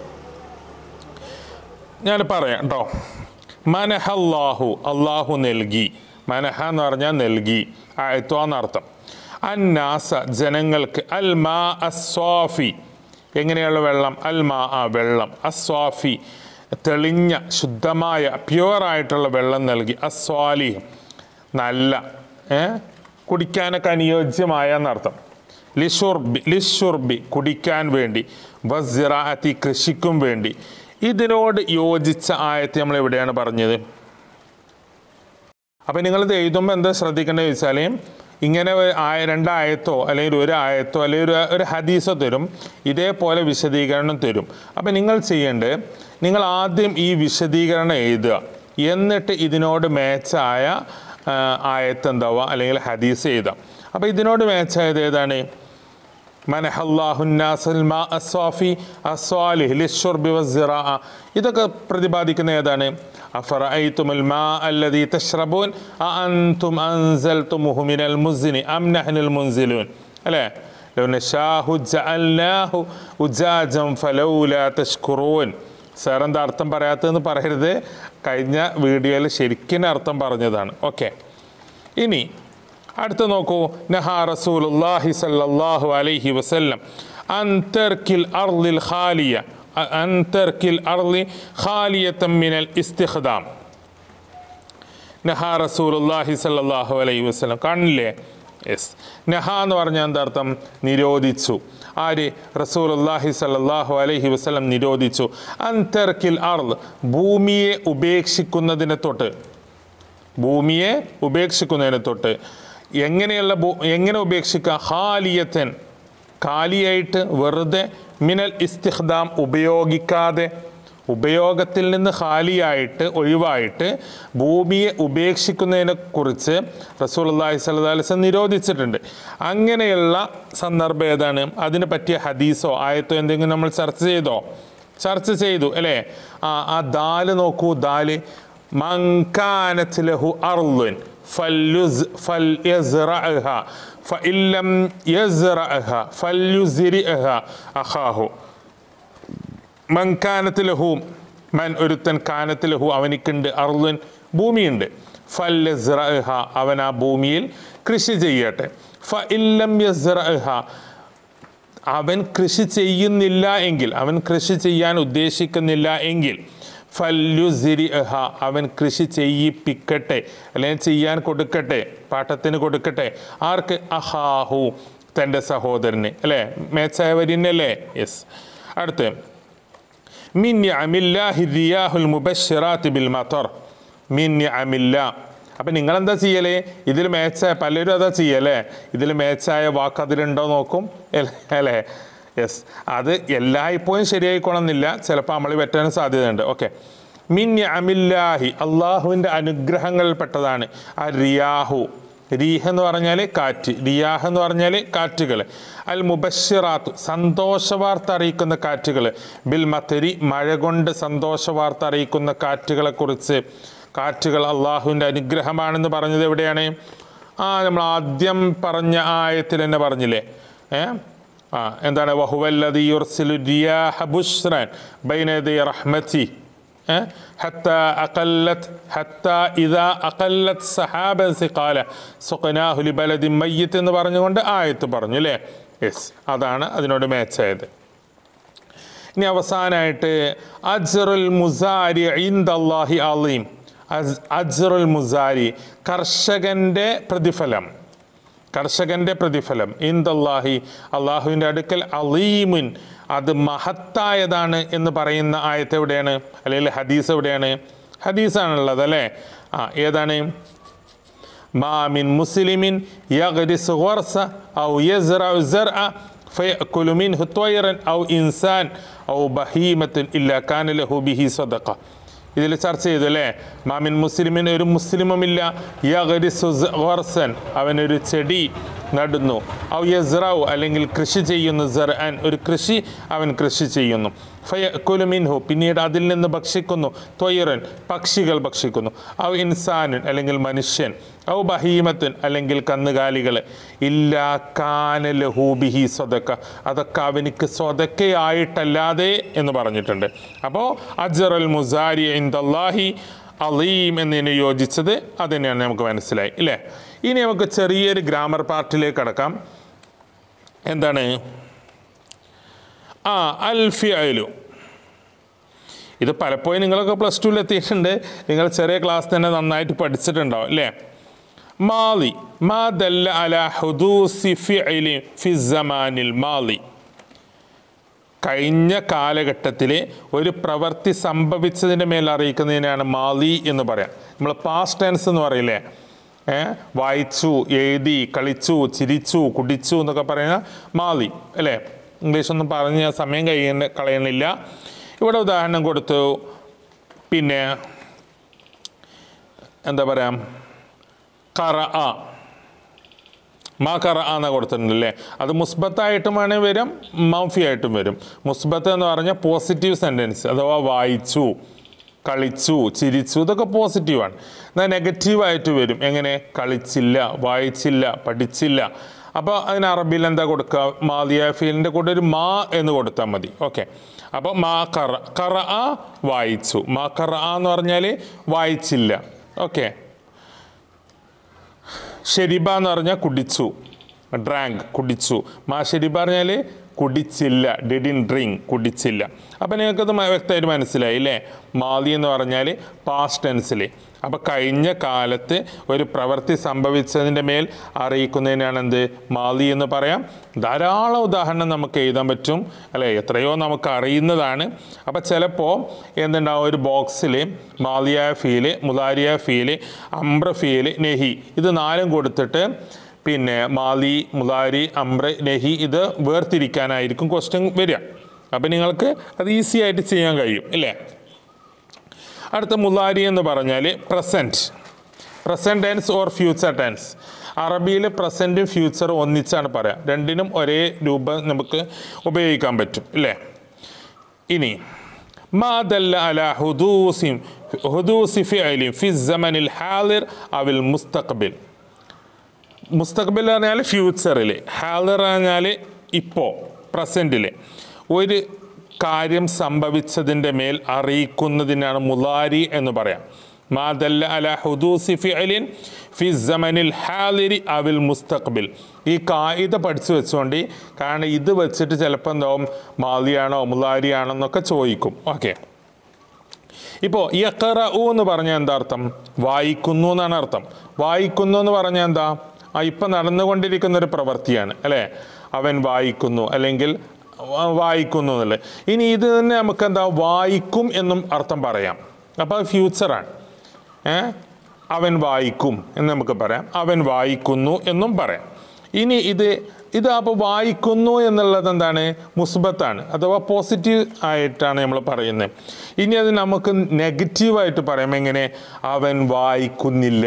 ഞാൻ പറയാം കേട്ടോ. മനഹ അല്ലാഹു, അള്ളാഹു നൽകി. മനഹ എന്ന് പറഞ്ഞാൽ നൽകി, എന്നർത്ഥം. അന്നാസ ജനങ്ങൾക്ക്, അൽ മാ അസ്വാഫി എങ്ങനെയുള്ള വെള്ളം, അൽ മാ വെള്ളം, അസ്വാഫി തെളിഞ്ഞ ശുദ്ധമായ പ്യുവറായിട്ടുള്ള വെള്ളം നൽകി. അസ്വാലിഹ് നല്ല കുടിക്കാനൊക്കെ അനുയോജ്യമായ എന്നർത്ഥം. ലിഷുർബി കുടിക്കാൻ വേണ്ടി, വസ്സിറാഅത്തി കൃഷിക്കും വേണ്ടി. ഇതിനോട് യോജിച്ച ആയത്ത് നമ്മൾ എവിടെയാണ് പറഞ്ഞത്? അപ്പം നിങ്ങളിത് എഴുതുമ്പോൾ എന്താ ശ്രദ്ധിക്കേണ്ടത് വെച്ചാൽ, ഇങ്ങനെ 2 ആയത്തോ അല്ലെങ്കിൽ 1 ആയത്തോ അല്ലെങ്കിൽ ഒരു ഹദീസോ തരും, ഇതേപോലെ വിശദീകരണം തരും. അപ്പം നിങ്ങൾ ചെയ്യേണ്ടത്, നിങ്ങൾ ആദ്യം ഈ വിശദീകരണം എഴുതുക, എന്നിട്ട് ഇതിനോട് മാച്ചായ ആയത്ത് എന്താവുക അല്ലെങ്കിൽ ഹദീസ് എഴുതാം. അപ്പോൾ ഇതിനോട് മാച്ചായത് ഏതാണ്? മനഹല്ലാഹുന്നാസൽ മാ അസ്വാഫി അസ്വാലിഹ് ലിശ്ശുർബി വസ്സിറാഅ. ഇതൊക്കെ പ്രതിപാദിക്കുന്ന ഏതാണ്? അഫറഅയ്തുമുൽ മാ അല്ലദീ തശ്റബൂൻ അഅൻതും അൻസൽതുമുഹു മിനൽ മുസ്നി അം നഹ്നുൽ മുൻസിലൂൻ. അല്ലേ? ലൗ നശാഉ ജഅൽനാഹു ഉജാജൻ ഫലൗലാ തഷ്കുറൂൻ. സാർ എന്താ അർത്ഥം പറയാത്തതെന്ന് പറയരുത്, കഴിഞ്ഞ വീഡിയോയിൽ ശരിക്കും അർത്ഥം പറഞ്ഞതാണ്. ഓക്കെ, ഇനി അടുത്ത നോക്കൂ. നഹാ റസൂലുള്ളാഹി സ്വല്ലല്ലാഹു അലൈഹി വസല്ലം അൻ തർക്കിൽ അർളിൽ ഖാലിയ അൻ തർക്കിൽ അർളി ഖാലിയതൻ മിനൽ ഇസ്തിഖ്ദാം. നഹാ റസൂലുള്ളാഹി സ്വല്ലല്ലാഹു അലൈഹി വസല്ലം, കാണില്ലേ? യെസ്, നഹ എന്ന് പറഞ്ഞാൽ എന്താ അർത്ഥം? നിരോധിച്ചു. ആര്? റസൂലുള്ളാഹി സ്വല്ലല്ലാഹു അലൈഹി വസല്ലം നിരോധിച്ചു. അൻ തർക്കിൽ അർള് ഭൂമിയെ ഉപേക്ഷിക്കുന്നതിനെ തൊട്ട്, ഭൂമിയെ ഉപേക്ഷിക്കുന്നതിനെ തൊട്ട്. എങ്ങനെ ഉപേക്ഷിക്കുക? ഖാലിയത്തൻ കാലിയായിട്ട് വെറുതെ, മിനൽ ഇസ്തിഖ്ദാം ഉപയോഗിക്കാതെ, ഉപയോഗത്തിൽ നിന്ന് ഖാലിയായിട്ട് ഒഴിവായിട്ട് ഭൂമിയെ ഉപേക്ഷിക്കുന്നതിനെ കുറിച്ച് റസൂലുള്ളാഹി സ്വല്ലല്ലാഹു അലൈഹി വസല്ലം നിരോധിച്ചിട്ടുണ്ട്. അങ്ങനെയുള്ള സന്ദർഭം ഏതാണ്? അതിന് പറ്റിയ ഹദീസോ ആയത്തോ എന്തെങ്കിലും നമ്മൾ ചർച്ച ചെയ്തു അല്ലേ? ആ ദാല് നോക്കൂ, ദാല് മൻ കാനത് ലഹു അർളുൻ ഫൽയസ്റഅഹ ഫഇല്ലം യസ്റഅഹ ഫൽയുസ്രിഅഹ അഖാഹു. മൻ കാനത് ലഹു, മൻ ഒരുത്തൻ, കാനത് ലഹു അവനിക്കുണ്ട്, അർളുൻ ഭൂമിയുണ്ട്, ഫൽയസ്റഅഹ അവൻ ആ ഭൂമിയിൽ കൃഷി ചെയ്യട്ടെ. ഫഇല്ലം യസ്റഅഹ അവൻ കൃഷി ചെയ്യുന്നില്ല എങ്കിൽ, അവൻ കൃഷി ചെയ്യാൻ ഉദ്ദേശിക്കുന്നില്ല എങ്കിൽ, ഫല്യുസ്രിഅഹ അവൻ കൃഷി ചെയ്യിപ്പിക്കട്ടെ, അല്ലെങ്കിൽ ചെയ്യാൻ കൊടുക്കട്ടെ, പാട്ടത്തിന് കൊടുക്കട്ടെ. ആർക്ക്? അഹാഹു തൻ്റെ സഹോദരന് അല്ലേ? മേച്ചായ വരിന്നല്ലേ? യെസ്. അടുത്ത് മിൻ നിഅമില്ലാഹി റിയാഹുൽ മുബശ്ശിറാത്തി ബിൽ മതർ. മിൻ നിഅമില്ലാ. അപ്പം നിങ്ങളെന്താ ചെയ്യലേ? ഇതിൽ മേച്ചായ പലരും അതാ ചെയ്യല്ലേ? ഇതിൽ മേച്ചായ വാക്ക് അതിലുണ്ടോ നോക്കും അല്ലേ? യെസ്. അത് എല്ലായ്പ്പോഴും ശരിയായിക്കോണമെന്നില്ല, ചിലപ്പോൾ നമ്മൾ പറ്റാനും സാധ്യതയുണ്ട്. ഓക്കെ. മിൻ നിഅമില്ലാഹി അള്ളാഹുവിൻ്റെ അനുഗ്രഹങ്ങളിൽപ്പെട്ടതാണ് ആ റിയാഹു. റീഹ് എന്ന് പറഞ്ഞാൽ കാറ്റ്, റിയാഹ് എന്ന് പറഞ്ഞാൽ കാറ്റുകൾ. അൽ മുബശ്ശിറാത്തു സന്തോഷവാർത്ത അറിയിക്കുന്ന കാറ്റുകൾ. ബിൽ മതരി മഴ കൊണ്ട് സന്തോഷവാർത്ത അറിയിക്കുന്ന കാറ്റുകളെക്കുറിച്ച്. കാറ്റുകൾ അള്ളാഹുവിൻ്റെ അനുഗ്രഹമാണെന്ന് പറഞ്ഞത് എവിടെയാണ്? നമ്മൾ ആദ്യം പറഞ്ഞ ആയത്തിൽ തന്നെ പറഞ്ഞില്ലേ? എന്താണ്? വഹുവല്ലദീ യുർസിലു റിയാഹ ബുശ്റൻ ബൈന യദൈ റഹ്മതി ഹത്താ ഇദാ അഖല്ലത് സഹാബൻ സിഖാല സുഖനാഹു ലിബലദിൻ മയ്യിത്ത് എന്ന് പറഞ്ഞുകൊണ്ട് ആയത്ത് പറഞ്ഞു അല്ലേ? യെസ്. അതാണ് അതിനോട് മാച്ചായത്. ഇനി അവസാനമായിട്ട് അജ്റുൽ മുസാരി ഇൻദല്ലാഹി അളീം. അജ്റുൽ മുസാരി കർഷകൻ്റെ പ്രതിഫലം ഇൻദല്ലാഹി അള്ളാഹുവിൻ്റെ അടുക്കൽ അളീമുൻ അത് മഹത്തായതാണ് എന്ന് പറയുന്ന ആയത്ത് എവിടെയാണ്? അല്ലെങ്കിൽ ഹദീസ് എവിടെയാണ്? ഹദീസാണുള്ളത് അല്ലേ? ഏതാണ്? മാ മിൻ മുസ്ലിമിൻ യഗ്രിസു ഗർസ ഔ യസ്റഉ സർഅ ഫയഅകുലു മിൻഹു ത്വയ്റൻ ഔ ഇൻസാൻ ഔ ബഹീമത്തുൻ ഇല്ലാ കാന ലഹു ബിഹി സദഖ. ഇതിൽ ചർച്ച ചെയ്തു അല്ലേ? മാമിൻ മുസ്ലിമിന് ഒരു മുസ്ലിമുമില്ല യഗ്രിസു ഗർസൻ അവനൊരു ചെടി നടുന്നു, ഔ യസ്റഉ അല്ലെങ്കിൽ കൃഷി ചെയ്യുന്നു, സർഅൻ ഒരു കൃഷി അവൻ കൃഷി ചെയ്യുന്നു, ഫയഅകുലു മിൻഹു പിന്നീട് അതിൽ നിന്ന് ഭക്ഷിക്കുന്നു, ത്വയ്റൻ പക്ഷികൾ ഭക്ഷിക്കുന്നു, ഔ ഇൻസാനുൻ അല്ലെങ്കിൽ മനുഷ്യൻ, ഔ ബഹീമത്തുൻ അല്ലെങ്കിൽ കന്നുകാലികൾ, ഇല്ലാ കാന ലഹു ബിഹി സദഖ അതൊക്കെ അവനിക്ക് സ്വതക്കയായിട്ടല്ലാതെ എന്ന് പറഞ്ഞിട്ടുണ്ട്. അപ്പോൾ അജ്റുൽ മുസാരി ഇൻദല്ലാഹി അളീം എന്നതിനെ യോജിച്ചത് അത് തന്നെയാണ് നമുക്ക് മനസ്സിലായി ഇല്ലേ? ഇനി നമുക്ക് ചെറിയൊരു ഗ്രാമർ പാർട്ടിലേക്ക് കടക്കാം. എന്താണ്? അൽ ഫിഅലു. ഇത് പലപ്പോഴും നിങ്ങളൊക്കെ പ്ലസ് ടുവിൽ എത്തിയിട്ടുണ്ട്, നിങ്ങൾ ചെറിയ ക്ലാസ് തന്നെ നന്നായിട്ട് പഠിച്ചിട്ടുണ്ടാവും അല്ലേ? മാലി മാ ദല്ല അലാ ഹുദൂസി ഫിഅലി ഫി സമാനിൽ മാലി. കഴിഞ്ഞ കാലഘട്ടത്തിൽ ഒരു പ്രവൃത്തി സംഭവിച്ചതിൻ്റെ മേൽ അറിയിക്കുന്നതിനാണ് മാലി എന്ന് പറയാം. നമ്മൾ പാസ്റ്റ് ടെൻസ് എന്ന് പറയില്ലേ? വായിച്ചു, എഴുതി, കളിച്ചു, ചിരിച്ചു, കുടിച്ചു എന്നൊക്കെ പറയുന്ന മാലി അല്ലേ? ഇംഗ്ലീഷൊന്നും പറഞ്ഞ് സമയം കളയണില്ല. ഇവിടെ ഉദാഹരണം കൊടുത്തു. പിന്നെ എന്താ പറയാം? ഖറഅ, മാ ഖറഅ എന്ന് കൊടുത്തിട്ടുണ്ടല്ലേ? അത് മുസ്ബത്തായിട്ടും വേണേൽ വരും, മൗഫി ആയിട്ടും വരും. മുസ്ബത്ത് എന്ന് പറഞ്ഞാൽ പോസിറ്റീവ് സെൻറ്റൻസ്, അഥവാ വായിച്ചു, കളിച്ചു, ചിരിച്ചു, ഇതൊക്കെ പോസിറ്റീവാണ്. എന്നാൽ നെഗറ്റീവായിട്ട് വരും. എങ്ങനെ? കളിച്ചില്ല, വായിച്ചില്ല, പഠിച്ചില്ല. അപ്പോൾ അതിന് അറബിയിൽ എന്താ കൊടുക്കുക? മാദിയ ഫീലിൻ്റെ കൂടെ ഒരു മാ എന്ന് കൊടുത്താൽ മതി. ഓക്കെ. അപ്പോൾ മാ ഖറഅ വായിച്ചു, മാ ഖറഅ എന്ന് പറഞ്ഞാൽ വായിച്ചില്ല. ഓക്കെ. ഷെരിബ എന്ന് പറഞ്ഞാൽ കുടിച്ചു, ഡ്രാങ്ക് കുടിച്ചു. മാ ഷെരിബ പറഞ്ഞാൽ കുടിച്ചില്ല, ഡിഡിൻ ഡ്രിങ്ക് കുടിച്ചില്ല. അപ്പം നിങ്ങൾക്കത് വ്യക്തമായിട്ട് മനസ്സിലായി അല്ലേ? മാലി എന്ന് പറഞ്ഞാൽ പാസ്റ്റ് ടെൻസിൽ. അപ്പോൾ കഴിഞ്ഞ കാലത്ത് ഒരു പ്രവൃത്തി സംഭവിച്ചതിൻ്റെ മേൽ അറിയിക്കുന്നതിനാണ് എന്ത്? മാലി എന്ന് പറയാം. ധാരാളം ഉദാഹരണം നമുക്ക് എഴുതാൻ പറ്റും അല്ലേ? എത്രയോ നമുക്ക് അറിയുന്നതാണ്. അപ്പോൾ ചിലപ്പോൾ എന്തുണ്ടാവും? ഒരു ബോക്സിൽ മാലിയ ഫീല്, മുലാരിയ ഫീല്, അംബ്ര ഫീല്, നെഹി ഇത് നാലും കൊടുത്തിട്ട് പിന്നെ മാലി, മുലാരി, അംബ്ര, നെഹി ഇത് വേർതിരിക്കാനായിരിക്കും ക്വസ്റ്റ്യൻ വരിക. അപ്പം നിങ്ങൾക്ക് അത് ഈസി ആയിട്ട് ചെയ്യാൻ കഴിയും ഇല്ലേ? അടുത്ത മുലാരി എന്ന് പറഞ്ഞാൽ present tense or future tense. അറബിയിൽ പ്രസൻറ്റും ഫ്യൂച്ചറും ഒന്നിച്ചാണ് പറയാം. രണ്ടിനും ഒരേ രൂപം നമുക്ക് ഉപയോഗിക്കാൻ പറ്റും അല്ലേ. ഇനി മാ ദല്ല അലാ ഹുദൂസി ഫിഅലിൻ ഫി സമനിൽ ഹാദിർ അവിൽ മുസ്തഖ്ബിൽ. മുസ്തഖ്ബിൽ പറഞ്ഞാൽ ഫ്യൂച്ചറിൽ, ഹാദിർ പറഞ്ഞാൽ ഇപ്പോൾ പ്രസൻറ്റിൽ ഒരു കാര്യം സംഭവിച്ചതിൻ്റെ മേൽ അറിയിക്കുന്നതിനാണ് മുലാരി എന്ന് പറയാം. മാ ദല്ല അലാ ഹുദൂസി ഫിഅലിൻ ഫി സമനിൽ ഹാദിരി അവിൽ മുസ്തഖ്ബിൽ. ഈ കായിക പഠിച്ചു വെച്ചുകൊണ്ട്, കാരണം ഇത് വെച്ചിട്ട് ചിലപ്പോൾ എന്താവും മാലിയാണോ മുലാരിയാണോ എന്നൊക്കെ ചോദിക്കും. ഓക്കെ, ഇപ്പോൾ യഖറഉ എന്ന് പറഞ്ഞാൽ എന്താ അർത്ഥം? വായിക്കുന്നു എന്നാണ് അർത്ഥം. വായിക്കുന്നു എന്ന് പറഞ്ഞാൽ എന്താ? ഇപ്പം നടന്നുകൊണ്ടിരിക്കുന്നൊരു പ്രവൃത്തിയാണ് അല്ലേ. അവൻ വായിക്കുന്നു അല്ലെങ്കിൽ വായിക്കുന്നു എന്നല്ലേ. ഇനി ഇത് തന്നെ നമുക്ക് എന്താ വായിക്കും എന്നും അർത്ഥം പറയാം. അപ്പോൾ അത് ഫ്യൂച്ചറാണ്. അവൻ വായിക്കും എന്ന് നമുക്ക് പറയാം, അവൻ വായിക്കുന്നു എന്നും പറയാം. ഇനി ഇത് അപ്പോൾ വായിക്കുന്നു എന്നുള്ളത് എന്താണ്? മുസ്ബത്താണ്, അഥവാ പോസിറ്റീവ് ആയിട്ടാണ് നമ്മൾ പറയുന്നത്. ഇനി അത് നമുക്ക് നെഗറ്റീവായിട്ട് പറയാം. എങ്ങനെ? അവൻ വായിക്കുന്നില്ല.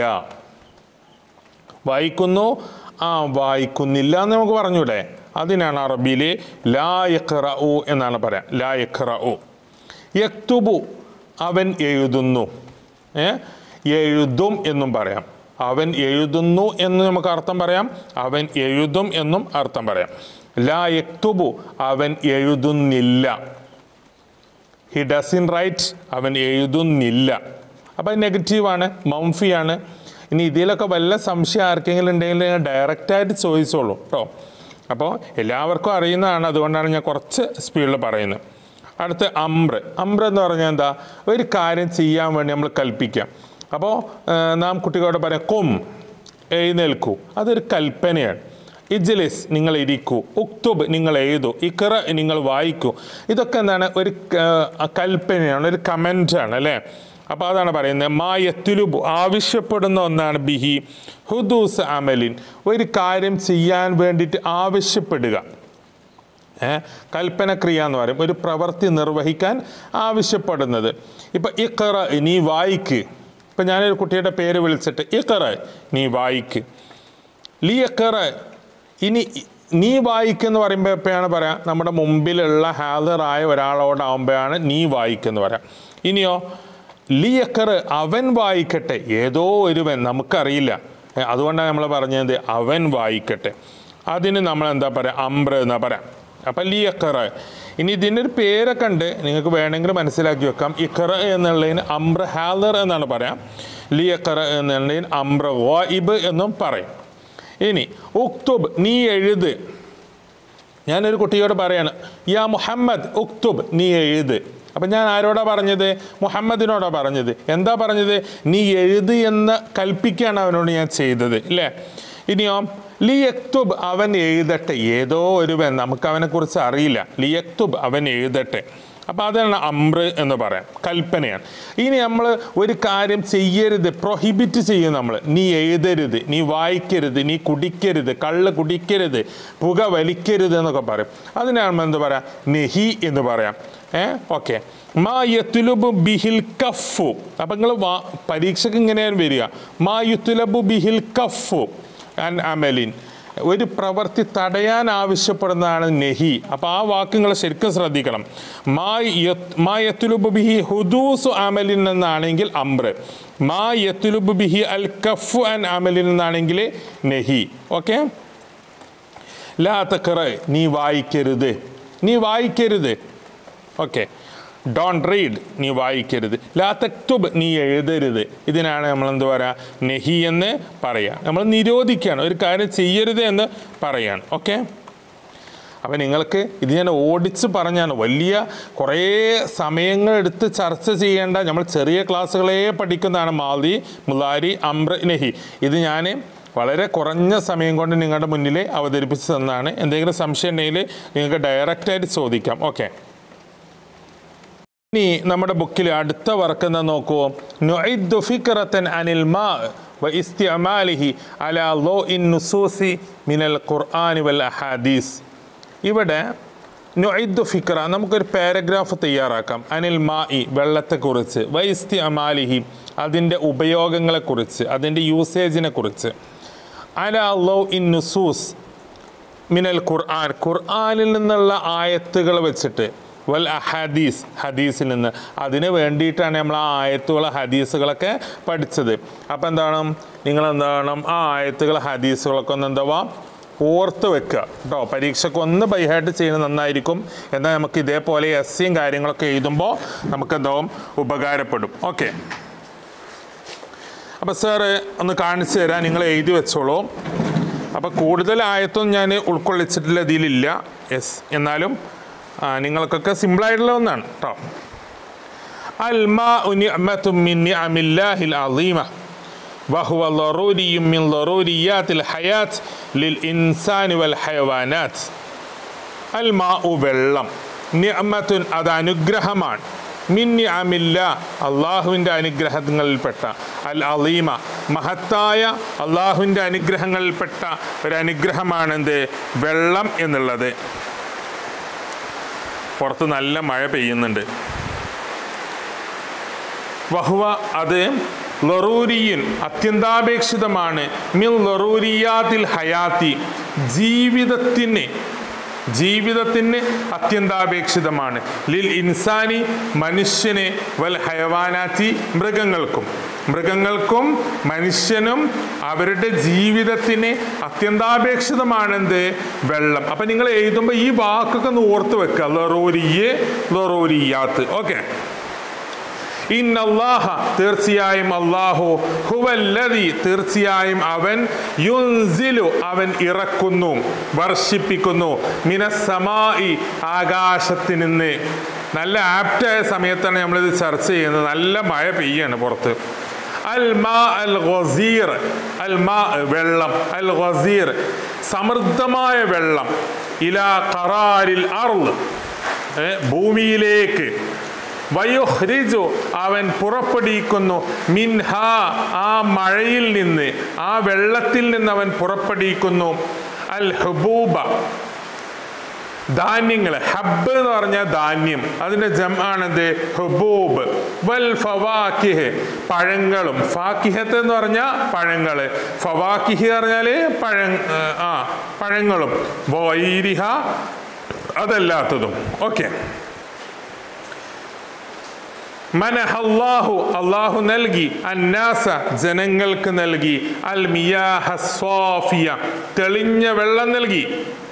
വായിക്കുന്നു, വായിക്കുന്നില്ല എന്ന് നമുക്ക് പറഞ്ഞൂടെ? അതിനാണ് അറബിയിൽ ലാ യഖ്റഉ എന്നാണ് പറയാം. ലാ യഖ്റഉ. യക്തുബു, അവൻ എഴുതുന്നു. എഴുതും എന്നും പറയാം. അവൻ എഴുതുന്നു എന്ന് നമുക്ക് അർത്ഥം പറയാം, അവൻ എഴുതും എന്നും അർത്ഥം പറയാം. ലാ യക്തുബു, അവൻ എഴുതുന്നില്ല. ഹി ഡസൻ റൈറ്റ്, അവൻ എഴുതുന്നില്ല. അപ്പം നെഗറ്റീവാണ്, മംഫിയാണ്. ഇനി ഇതിലൊക്കെ വല്ല സംശയം ആർക്കെങ്കിലും ഉണ്ടെങ്കിൽ ഡയറക്റ്റായിട്ട് ചോദിച്ചോളൂ കേട്ടോ. അപ്പോൾ എല്ലാവർക്കും അറിയുന്നതാണ്, അതുകൊണ്ടാണ് ഞാൻ കുറച്ച് സ്പീഡിൽ പറയുന്നത്. അടുത്ത് അംറ് എന്ന് പറഞ്ഞാൽ എന്താ? ഒരു കാര്യം ചെയ്യാൻ വേണ്ടി നമ്മൾ കൽപ്പിക്കാം. അപ്പോൾ നാം കുട്ടികളോട് പറയാം കും, എഴുന്നേൽക്കൂ. അതൊരു കൽപ്പനയാണ്. ഇജ്ലിസ്, നിങ്ങൾ ഇരിക്കൂ. ഉക്തുബ്, നിങ്ങൾ എഴുതൂ. ഇഖ്റ, നിങ്ങൾ വായിക്കൂ. ഇതൊക്കെ എന്താണ്? ഒരു കൽപ്പനയാണ്, ഒരു കമൻ്റാണ് അല്ലേ. അപ്പോൾ അതാണ് പറയുന്നത് മാ യത്ലുബു, ആവശ്യപ്പെടുന്ന ഒന്നാണ് ബിഹി ഹുദൂസ് അമലിൻ, ഒരു കാര്യം ചെയ്യാൻ വേണ്ടിയിട്ട് ആവശ്യപ്പെടുക. കൽപ്പനക്രിയ എന്ന് പറയും, ഒരു പ്രവൃത്തി നിർവഹിക്കാൻ ആവശ്യപ്പെടുന്നത്. ഇപ്പം ഇഖ്റ, നീ വായിക്ക്. ഇപ്പം ഞാനൊരു കുട്ടിയുടെ പേര് വിളിച്ചിട്ട് ഇഖ്റ, നീ വായിക്ക്. ലി ഇഖ്റ, ഇനി നീ വായിക്കെന്ന് പറയുമ്പോൾ എപ്പോഴാണ് പറയാം? നമ്മുടെ മുമ്പിലുള്ള ഹാദിറായ ഒരാളോടാവുമ്പോഴാണ് നീ വായിക്കെന്ന് പറയാം. ഇനിയോ ലി ഇഖ്റ, അവൻ വായിക്കട്ടെ. ഏതോ ഒരുവൻ, നമുക്കറിയില്ല, അതുകൊണ്ടാണ് നമ്മൾ പറഞ്ഞത് അവൻ വായിക്കട്ടെ. അതിന് നമ്മൾ എന്താ പറയുക? അംറ് എന്നാ പറയാം. അപ്പം ലി ഇഖ്റ. ഇനി ഇതിനൊരു പേരൊക്കെ ഉണ്ട്, നിങ്ങൾക്ക് വേണമെങ്കിൽ മനസ്സിലാക്കി വെക്കാം. ഇഖ്റ എന്നുള്ളതിന് അംറ് ഹാദിർ എന്നാണ് പറയാം. ലി ഇഖ്റ എന്നുള്ളതിന് അംറ് ഗായിബ് എന്നും പറയും. ഇനി ഉക്തുബ്, നീ എഴുത്. ഞാനൊരു കുട്ടിയോട് പറയാണ് യാ മുഹമ്മദ് ഉക്തുബ്, നീ എഴുത്. അപ്പം ഞാൻ ആരോടാ പറഞ്ഞത്? മുഹമ്മദിനോടാ പറഞ്ഞത്. എന്താ പറഞ്ഞത്? നീ എഴുത് എന്ന് കൽപ്പിക്കുകയാണ് അവനോട് ഞാൻ ചെയ്തത് അല്ലേ. ഇനിയോ ലി യക്തുബ്, അവൻ എഴുതട്ടെ. ഏതോ ഒരുവൻ, നമുക്ക് അവനെക്കുറിച്ച് അറിയില്ല. ലി യക്തുബ്, അവൻ എഴുതട്ടെ. അപ്പോൾ അതാണ് അംറ് എന്ന് പറയാം, കൽപ്പനയാണ്. ഇനി നമ്മൾ ഒരു കാര്യം ചെയ്യരുത്, പ്രൊഹിബിറ്റ് ചെയ്യും നമ്മൾ. നീ എഴുതരുത്, നീ വായിക്കരുത്, നീ കുടിക്കരുത്, കള്ള് കുടിക്കരുത്, പുക വലിക്കരുത് എന്നൊക്കെ പറയും. അതിനാണ് നമ്മൾ എന്ത് പറയാം? നെഹി എന്ന് പറയാം. ഓക്കെ. മാ യത്ലുബു ബിഹിൽ കഫു. അപ്പം നിങ്ങൾ പരീക്ഷയ്ക്ക് ഇങ്ങനെയാണ് വരിക. മാ യുത്ലബു ബിഹിൽ കഫു അൻ അമലിൻ, ഒരു പ്രവൃത്തി ആവശ്യപ്പെടുന്നതാണ് നെഹി. അപ്പോൾ ആ വാക്കുകൾ ശരിക്കും ശ്രദ്ധിക്കണം. മാ യത്ലുബു ബിഹി ഹുദൂസു അമലിൻ എന്നാണെങ്കിൽ അംറ്, മാ യത്ലുബു ബിഹി അൽ കഫു അൻ അമലിൻ എന്നാണെങ്കിൽ നെഹി. ഓക്കെ. ലാ തഖ്റ, നീ വായിക്കരുത്, നീ വായിക്കരുത്. ഓക്കെ. ഡോണ്ട് റീഡ്, നീ വായിക്കരുത്. ലാ തക്തുബ്, നീ എഴുതരുത്. ഇതിനാണ് നമ്മൾ എന്ത് പറയുക? നെഹി എന്ന് പറയുക. നമ്മൾ നിരോധിക്കുകയാണ്, ഒരു കാര്യം ചെയ്യരുത് എന്ന് പറയുകയാണ്. ഓക്കെ. അപ്പം നിങ്ങൾക്ക് ഇത് ഞാൻ ഓടിച്ച് പറഞ്ഞാണ്, വലിയ കുറേ സമയങ്ങളെടുത്ത് ചർച്ച ചെയ്യേണ്ട, നമ്മൾ ചെറിയ ക്ലാസ്സുകളെ പഠിക്കുന്നതാണ് മാദി, മുലാരി, അംറ്, നെഹി. ഇത് ഞാൻ വളരെ കുറഞ്ഞ സമയം കൊണ്ട് നിങ്ങളുടെ മുന്നിൽ അവതരിപ്പിച്ച് തന്നതാണ്. എന്തെങ്കിലും സംശയം ഉണ്ടെങ്കിൽ നിങ്ങൾക്ക് ഡയറക്റ്റായിട്ട് ചോദിക്കാം. ഓക്കെ. ഇനി നമ്മുടെ ബുക്കിൽ അടുത്ത വർക്ക് എന്താ നോക്കൂ. നുഇദ്ദു ഫിക്റതൻ അനിൽ മാ വ ഇസ്തിഅമാലിഹി അലാ ളൗഇൻ നുസൂസി മിനൽ ഖുർആനി വൽ അഹാദീസ്. ഇവിടെ നുഇദ്ദു ഫിക്ര, നമുക്കൊരു പാരഗ്രാഫ് തയ്യാറാക്കാം. അനിൽ മായി, വെള്ളത്തെക്കുറിച്ച്, വൈസ്തി അമാലിഹി, അതിൻ്റെ ഉപയോഗങ്ങളെക്കുറിച്ച്, അതിൻ്റെ യൂസേജിനെ കുറിച്ച്, അലാ ലൗ ഇൻ നുസൂസ് മിനൽ ഖുർആൻ, ഖുർആനിൽ നിന്നുള്ള ആയത്തുകൾ വെച്ചിട്ട്, വൽ ഹദീസ്, ഹദീസിൽ നിന്ന്. അതിന് വേണ്ടിയിട്ടാണ് നമ്മൾ ആ ആയത്തുകൾ ഹദീസുകളൊക്കെ പഠിച്ചത്. അപ്പം എന്താണ്, നിങ്ങളെന്താണ് ആ ആയത്തുകൾ ഹദീസുകളൊക്കെ ഒന്ന് എന്താവാ ഓർത്ത് വെക്കുക കേട്ടോ. പരീക്ഷയ്ക്ക് ഒന്ന് ബൈഹാർട്ട് ചെയ്യുന്നത് നന്നായിരിക്കും. എന്നാൽ നമുക്ക് ഇതേപോലെ എസ്സിയും കാര്യങ്ങളൊക്കെ എഴുതുമ്പോൾ നമുക്കെന്താവും ഉപകാരപ്പെടും. ഓക്കെ, അപ്പോൾ സാറ് ഒന്ന് കാണിച്ചു തരാം, നിങ്ങൾ എഴുതി വെച്ചോളൂ. അപ്പോൾ കൂടുതൽ ആയത്തൊന്നും ഞാൻ ഉൾക്കൊള്ളിച്ചിട്ടുള്ള ഇതിലില്ല. യെസ്, എന്നാലും നിങ്ങൾക്കൊക്കെ സിമ്പിളായിട്ടുള്ള ഒന്നാണ് കേട്ടോ. അൽ മാഉ നിഅമത്തും മിൻ നിഅമില്ലാഹിൽ അളീമ വഹുവ ളറൂരിയ്യുൻ മിൻ ളറൂരിയാത്തിൽ ഹയാത്ത് ലിൽ ഇൻസാനി വൽ ഹയവാനാത്ത്. അൽ മാഉ, വെള്ളം, നിഅമത്തുൻ, അത് അനുഗ്രഹമാണ്, മിൻ നിഅമില്ലാ, അള്ളാഹുവിൻ്റെ അനുഗ്രഹങ്ങളിൽപ്പെട്ട, അൽ അളീമ, മഹത്തായ അള്ളാഹുവിൻ്റെ അനുഗ്രഹങ്ങളിൽപ്പെട്ട ഒരു അനുഗ്രഹമാണെന്ത്, വെള്ളം എന്നുള്ളത്. പുറത്ത് നല്ല മഴ പെയ്യുന്നുണ്ട്. വഹുവ, അത് ലറൂരിയൻ, അത്യന്താപേക്ഷിതമാണ്, മിൻ ലറൂരിയാത്തിൽ ഹയാത്തി, ജീവിതത്തിന് അത്യന്താപേക്ഷിതമാണ്, ലിൽ ഇൻസാനി, മനുഷ്യന്, വൽ ഹയവാനാത്തി, മൃഗങ്ങൾക്കും മനുഷ്യനും അവരുടെ ജീവിതത്തിന് അത്യന്താപേക്ഷിതമാണെന്ത്, വെള്ളം. അപ്പം നിങ്ങൾ എഴുതുമ്പോൾ ഈ വാക്കൊക്കെ ഒന്ന് ഓർത്ത് വെക്കുക, ലറൂരിയാത്ത്. ഓക്കെ. ഇന്നല്ലാഹ, തീർച്ചയായും അല്ലാഹു, ഹുവല്ലദി, തീർച്ചയായും അവൻ, യുൻസിലു, അവൻ ഇറക്കുന്നു, വർഷിപ്പിക്കുന്നു, മിനസ്സമായി, ആകാശത്തിൽ നിന്ന്. നല്ല ആപ്റ്റായ സമയത്താണ് നമ്മളിത് ചർച്ച ചെയ്യുന്നത്. നല്ല മഴ പെയ്യാണ് പുറത്ത്. അൽ മാ അൽ ഗസീർ, അൽ മാ, വെള്ളം, അൽ ഗസീർ, സമൃദ്ധമായ വെള്ളം, ഇലാ ഖറാരിൽ അർള്, ഭൂമിയിലേക്ക്, വയുഖ്രിജു, അവൻ പുറപ്പെടുവിക്കുന്നു, മിൻഹ, ആ മഴയിൽ നിന്ന്, ആ വെള്ളത്തിൽ നിന്ന് അവൻ പുറപ്പെടുവിക്കുന്നു, അൽ ഹുബൂബ, ധാന്യങ്ങൾ. ഹബ്ബ് എന്ന് പറഞ്ഞാൽ ധാന്യം, അതിൻ്റെ ജംആണത് ഹുബൂബ്. വൽ ഫവാക്കിഹ്, പഴങ്ങളും. ഫാക്കിഹത്ത് എന്ന് പറഞ്ഞാൽ പഴങ്ങൾ, ഫവാക്കിഹ് പറഞ്ഞാൽ പഴങ്ങളും. വൈരിഹ, അതല്ലാത്തതും. ഓക്കെ. മനഹല്ലാഹു, അല്ലാഹു നൽകി, അന്നാസ, ജനങ്ങൾക്ക് നൽകി, അൽ മിയാഹ സ്വാഫിയ, തെളിഞ്ഞ വെള്ളം നൽകി,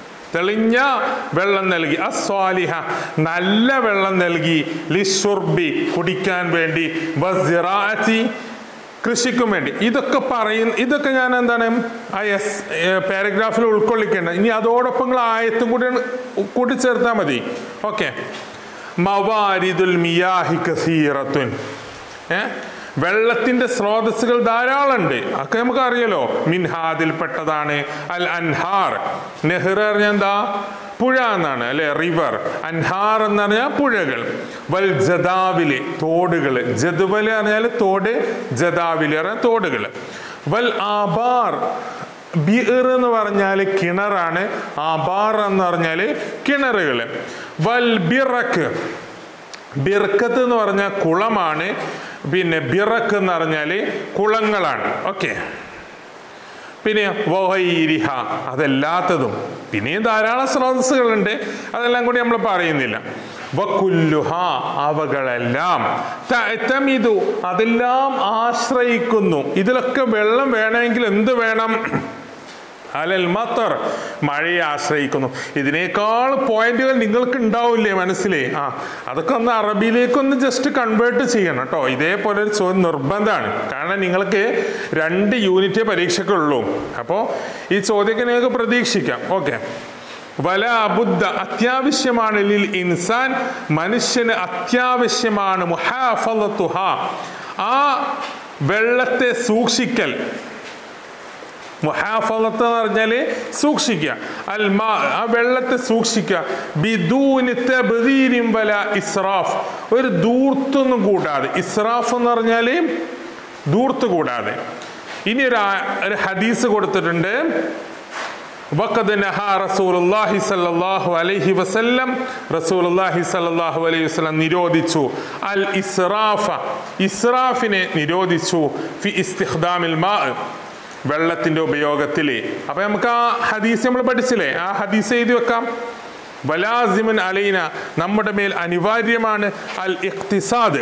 അസ്വാലിഹ, നല്ല വെള്ളം നൽകി, ലിശുർബി, കുടിക്കാൻ വേണ്ടി, വസിറാഅത്തി, കൃഷിക്കും വേണ്ടി. ഇതൊക്കെ ഞാൻ എന്താണ് പാരഗ്രാഫിൽ ഉൾക്കൊള്ളിക്കേണ്ടത്. ഇനി അതോടൊപ്പം ആയത്തും കൂടി ചേർത്താൽ മതി. ഓക്കെ. മവാരിദുൽ മിയാഹി കസീറത്തുൻ, വെള്ളത്തിന്റെ സ്രോതസ്സുകൾ ധാരാളമുണ്ട്. അതൊക്കെ നമുക്ക് അറിയാലോ. മിൻഹാദിൽപ്പെട്ടതാണ് അൽ അൻഹാർ. നെഹ്ർ പറഞ്ഞാൽ എന്താ, പുഴ എന്നാണ് അല്ലെ, റിവർ. അൻഹാർ എന്ന് പറഞ്ഞാൽ പുഴകൾ. വൽ ജദാവില്, തോടുകൾ. ജദുവല് പറഞ്ഞാൽ തോട്, ജദാവില് പറഞ്ഞാൽ തോടുകൾ. വൽ ആബാർ, ബിർ എന്ന് പറഞ്ഞാൽ കിണറാണ്, ആബാർ എന്ന് പറഞ്ഞാൽ കിണറുകൾ. വൽ ബിറക്ക്, ബിർക്കത്ത് എന്ന് പറഞ്ഞാൽ കുളമാണ്, പിന്നെ ബിറക്ക് എന്ന് പറഞ്ഞാൽ കുളങ്ങളാണ്. ഓക്കെ. പിന്നെ വഹൈരിഹ, അതല്ലാത്തതും. പിന്നെയും ധാരാളം സ്രോതസ്സുകളുണ്ട്, അതെല്ലാം കൂടി നമ്മൾ പറയുന്നില്ല. വകുല്ലുഹ, അവകളെല്ലാം, തഅ്തമിദു, അതെല്ലാം ആശ്രയിക്കുന്നു. ഇതിലൊക്കെ വെള്ളം വേണമെങ്കിൽ എന്ത് വേണം, അലൽ മത്തർ, മഴയെ ആശ്രയിക്കുന്നു. ഇതിനേക്കാൾ പോയിന്റുകൾ നിങ്ങൾക്ക് ഉണ്ടാവില്ലേ മനസ്സിലേ? അതൊക്കെ ഒന്ന് അറബിയിലേക്കൊന്ന് ജസ്റ്റ് കൺവേർട്ട് ചെയ്യണം കേട്ടോ. ഇതേപോലെ ഒരു ചോദ്യം നിർബന്ധമാണ്. കാരണം നിങ്ങൾക്ക് 2 യൂണിറ്റേ പരീക്ഷയ്ക്കുള്ളൂ. അപ്പോൾ ഈ ചോദ്യമൊക്കെ നിങ്ങൾക്ക് പ്രതീക്ഷിക്കാം. ഓക്കെ. വല ബുദ്ധ, അത്യാവശ്യമാണ്, ലിൽ ഇൻസാൻ, മനുഷ്യന് അത്യാവശ്യമാണ്, മുഹാഫളതുഹ, ആ വെള്ളത്തെ സൂക്ഷിക്കൽ. മുഹാഫളത്ത് എന്ന് പറഞ്ഞാൽ സൂക്ഷിക്കുക. അൽ മാ, ആ വെള്ളത്തെ സൂക്ഷിക്കുക. ബിദൂനി തബ്ദീരിൻ വല ഇസ്റാഫ്, ഒരു ധൂർത്തൊന്നും കൂടാതെ. ഇസ്റാഫ് എന്ന് പറഞ്ഞാൽ ധൂർത്ത് കൂടാതെ. ഇനി ഒരു ഹദീസ് കൊടുത്തിട്ടുണ്ട്. വഖദ് നഹാ റസൂലുള്ളാഹി സ്വല്ലല്ലാഹു അലൈഹി വസല്ലം, റസൂലുള്ളാഹി സ്വല്ലല്ലാഹു അലൈഹി വസല്ലം നിരോധിച്ചു അൽ ഇസ്റാഫ, ഇസ്റാഫിനെ നിരോധിച്ചു ഫി ഇസ്തിഖ്ദാമിൽ മാ, വെള്ളത്തിന്റെ ഉപയോഗത്തിൽ. അപ്പൊ നമുക്ക് ആ ഹദീസ് നമ്മൾ പഠിച്ചില്ലേ, ആ ഹദീസ് എഴുതി വെക്കാം. വലാസിമുൻ അലൈന, നമ്മുടെ മേൽ അനിവാര്യമാണ് അൽ ഇഖ്തിസാദ്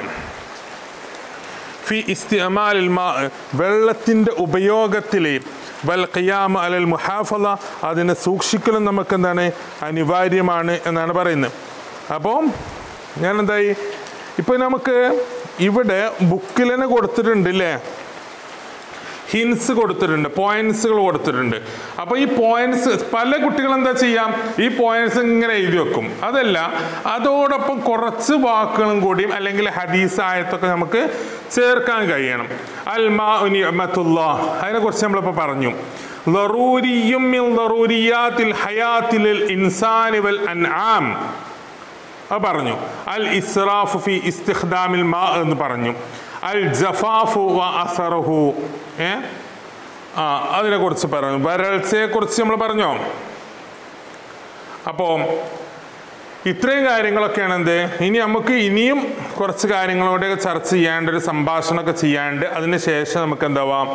ഫി ഇസ്തിഅമാലിൽ മാ, വെള്ളത്തിന്റെ ഉപയോഗത്തിൽ, വൽ ഖിയാമ അലൽ മുഹാഫള, അതിനെ സൂക്ഷിക്കലും നമുക്ക് എന്താണ് അനിവാര്യമാണ് എന്നാണ് പറയുന്നത്. അപ്പോൾ ഞാൻ എന്തായി, ഇപ്പം നമുക്ക് ഇവിടെ ബുക്കിൽ തന്നെ കൊടുത്തിട്ടുണ്ട് അല്ലേ, ഹിൻസ് കൊടുത്തിട്ടുണ്ട്, പോയിന്റ്സുകൾ കൊടുത്തിട്ടുണ്ട്. അപ്പോൾ ഈ പോയിന്റ്സ് പല കുട്ടികൾ എന്താ ചെയ്യാം, ഈ പോയിന്റ്സ് ഇങ്ങനെ എഴുതി വെക്കും. അതല്ല, അതോടൊപ്പം കുറച്ച് വാക്കുകളും കൂടിയും അല്ലെങ്കിൽ ഹദീസ് ആയത്തൊക്കെ നമുക്ക് ചേർക്കാൻ കഴിയണം. അൽ മാഉ നിഅമത്തുല്ലാഹ്, അതിനെക്കുറിച്ച് നമ്മളിപ്പോൾ പറഞ്ഞു. ളറൂരിയ്യും മിൻ ളറൂരിയാത്തിൽ ഹയാത്തിൽ ഇൻസാനി വൽ അൻആം അത് പറഞ്ഞു. അൽ ഇസ്റാഫു ഫി ഇസ്തിഖ്ദാമിൽ മാ എന്ന് പറഞ്ഞു. അൽ ജഫാഫു വ അസറുഹു, അതിനെക്കുറിച്ച് പറഞ്ഞു. വരൾച്ചയെക്കുറിച്ച് നമ്മൾ പറഞ്ഞോ. അപ്പോൾ ഇത്രയും കാര്യങ്ങളൊക്കെയാണ് എന്ത്. ഇനി നമുക്ക് ഇനിയും കുറച്ച് കാര്യങ്ങളോടെയൊക്കെ ചർച്ച ചെയ്യാണ്ട്, ഒരു സംഭാഷണമൊക്കെ ചെയ്യാണ്ട്, അതിന് ശേഷം നമുക്ക് എന്താവാം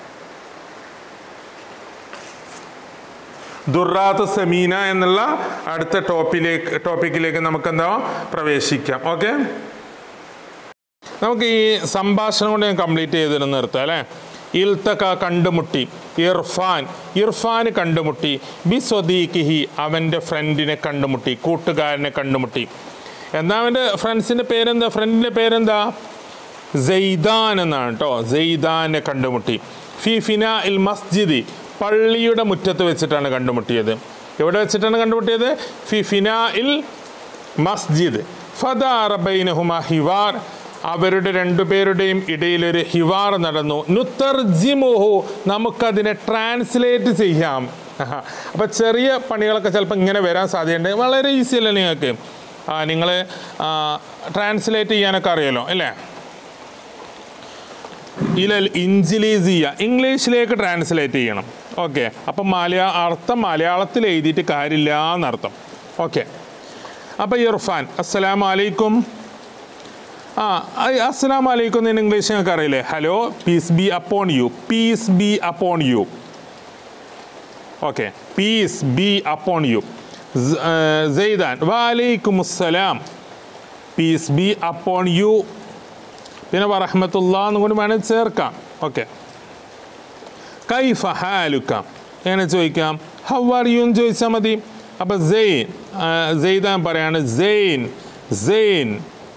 ദുർറാത്ത് സമീന എന്നുള്ള അടുത്ത ടോപ്പിക്കിലേക്ക് നമുക്ക് എന്താവാം പ്രവേശിക്കാം. ഓക്കെ, നമുക്ക് ഈ സംഭാഷണം കൊണ്ട് ഞാൻ കംപ്ലീറ്റ് ചെയ്തിട്ട് നിർത്താം അല്ലേ. ഇൽത്തക കണ്ടുമുട്ടി, ഇർഫാൻ കണ്ടുമുട്ടി, ബി സ്വദീഖിഹി അവൻ്റെ ഫ്രണ്ടിനെ കണ്ടുമുട്ടി, കൂട്ടുകാരനെ കണ്ടുമുട്ടി. എന്നാൽ അവൻ്റെ ഫ്രണ്ട്സിൻ്റെ പേരെന്താ, ഫ്രണ്ടിൻ്റെ പേരെന്താ, സെയ്ദാൻ എന്നാണ് കേട്ടോ. സെയ്ദാനെ കണ്ടുമുട്ടി. ഫി ഫിനാ ഇൽ മസ്ജിദി, പള്ളിയുടെ മുറ്റത്ത് വെച്ചിട്ടാണ് കണ്ടുമുട്ടിയത്. എവിടെ വെച്ചിട്ടാണ് കണ്ടുമുട്ടിയത്? ഫി ഫിനാ ഇൽ മസ്ജിദ്. ഫദാറ ബൈനഹുമാ ഹിവാർ, അവരുടെ രണ്ടുപേരുടെയും ഇടയിലൊരു ഹിവാർ നടന്നു. നുത്തർജിമുഹു, നമുക്കതിനെ ട്രാൻസ്ലേറ്റ് ചെയ്യാം. അപ്പം ചെറിയ പണികളൊക്കെ ചിലപ്പോൾ ഇങ്ങനെ വരാൻ സാധ്യതയുണ്ട്. വളരെ ഈസി അല്ലേ നിങ്ങൾക്ക്? നിങ്ങൾ ട്രാൻസ്ലേറ്റ് ചെയ്യാനൊക്കെ അറിയാലോ അല്ലേ. ഇലൽ ഇൻജിലീസിയ, ഇംഗ്ലീഷിലേക്ക് ട്രാൻസ്ലേറ്റ് ചെയ്യണം. ഓക്കെ, അപ്പം അർത്ഥം മലയാളത്തിൽ എഴുതിയിട്ട് കാര്യമില്ല എന്നർത്ഥം. ഓക്കെ, അപ്പം ഇർഫാൻ അസ്സലാമു അലൈക്കും. അസ്സലാമു അലൈക്കും എന്ന് ഇംഗ്ലീഷ് നിങ്ങൾക്ക് അറിയില്ലേ? Hello, peace be upon you, peace be upon you. Okay, peace be upon you. Zaidan വഅലൈക്കും അസ്സലാം, പീസ് ബി അപ്പോൺ യു. പിന്നെ വറഹ്മത്തുള്ളാഹി എന്നും കൂടി വേണമെങ്കിൽ ചേർക്കാം. ഓക്കെ, കൈഫ ഹാലുക എങ്ങനെ ചോദിക്കാം? ഹൗ ആർ യു എന്ന് ചോദിച്ചാൽ മതി. അപ്പം സെയ്ദാൻ പറയാണ് സെയിൻ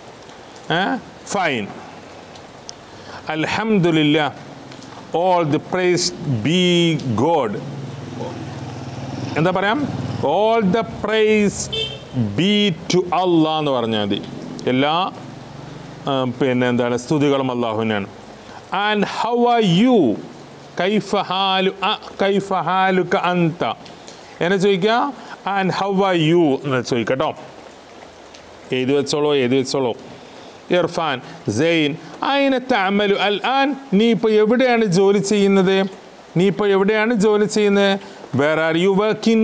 ഫൈൻ. അൽഹംദുലില്ലാ, all the praise be God. എന്താ പറയാം? All the praise be to Allah എന്ന് പറഞ്ഞാൽ മതി. എല്ലാ പിന്നെ എന്താണ് സ്തുതികളും അല്ലാഹുവിനാണ്. ആൻഡ് ഹൗ ആർ യു, കൈഫ ഹാലുക അന്ത എന്നെ ചോദിക്കുക. ആൻഡ് ഹൗ ആർ യു എന്ന് ചോദിക്കട്ടോ. എഴുതി വെച്ചോളൂ. ഇർഫാൻ സെയിൻ അയിന തഅമലു അൽ ആൻ, നീ ഇപ്പോൾ എവിടെയാണ് ജോലി ചെയ്യുന്നത്? Where are you working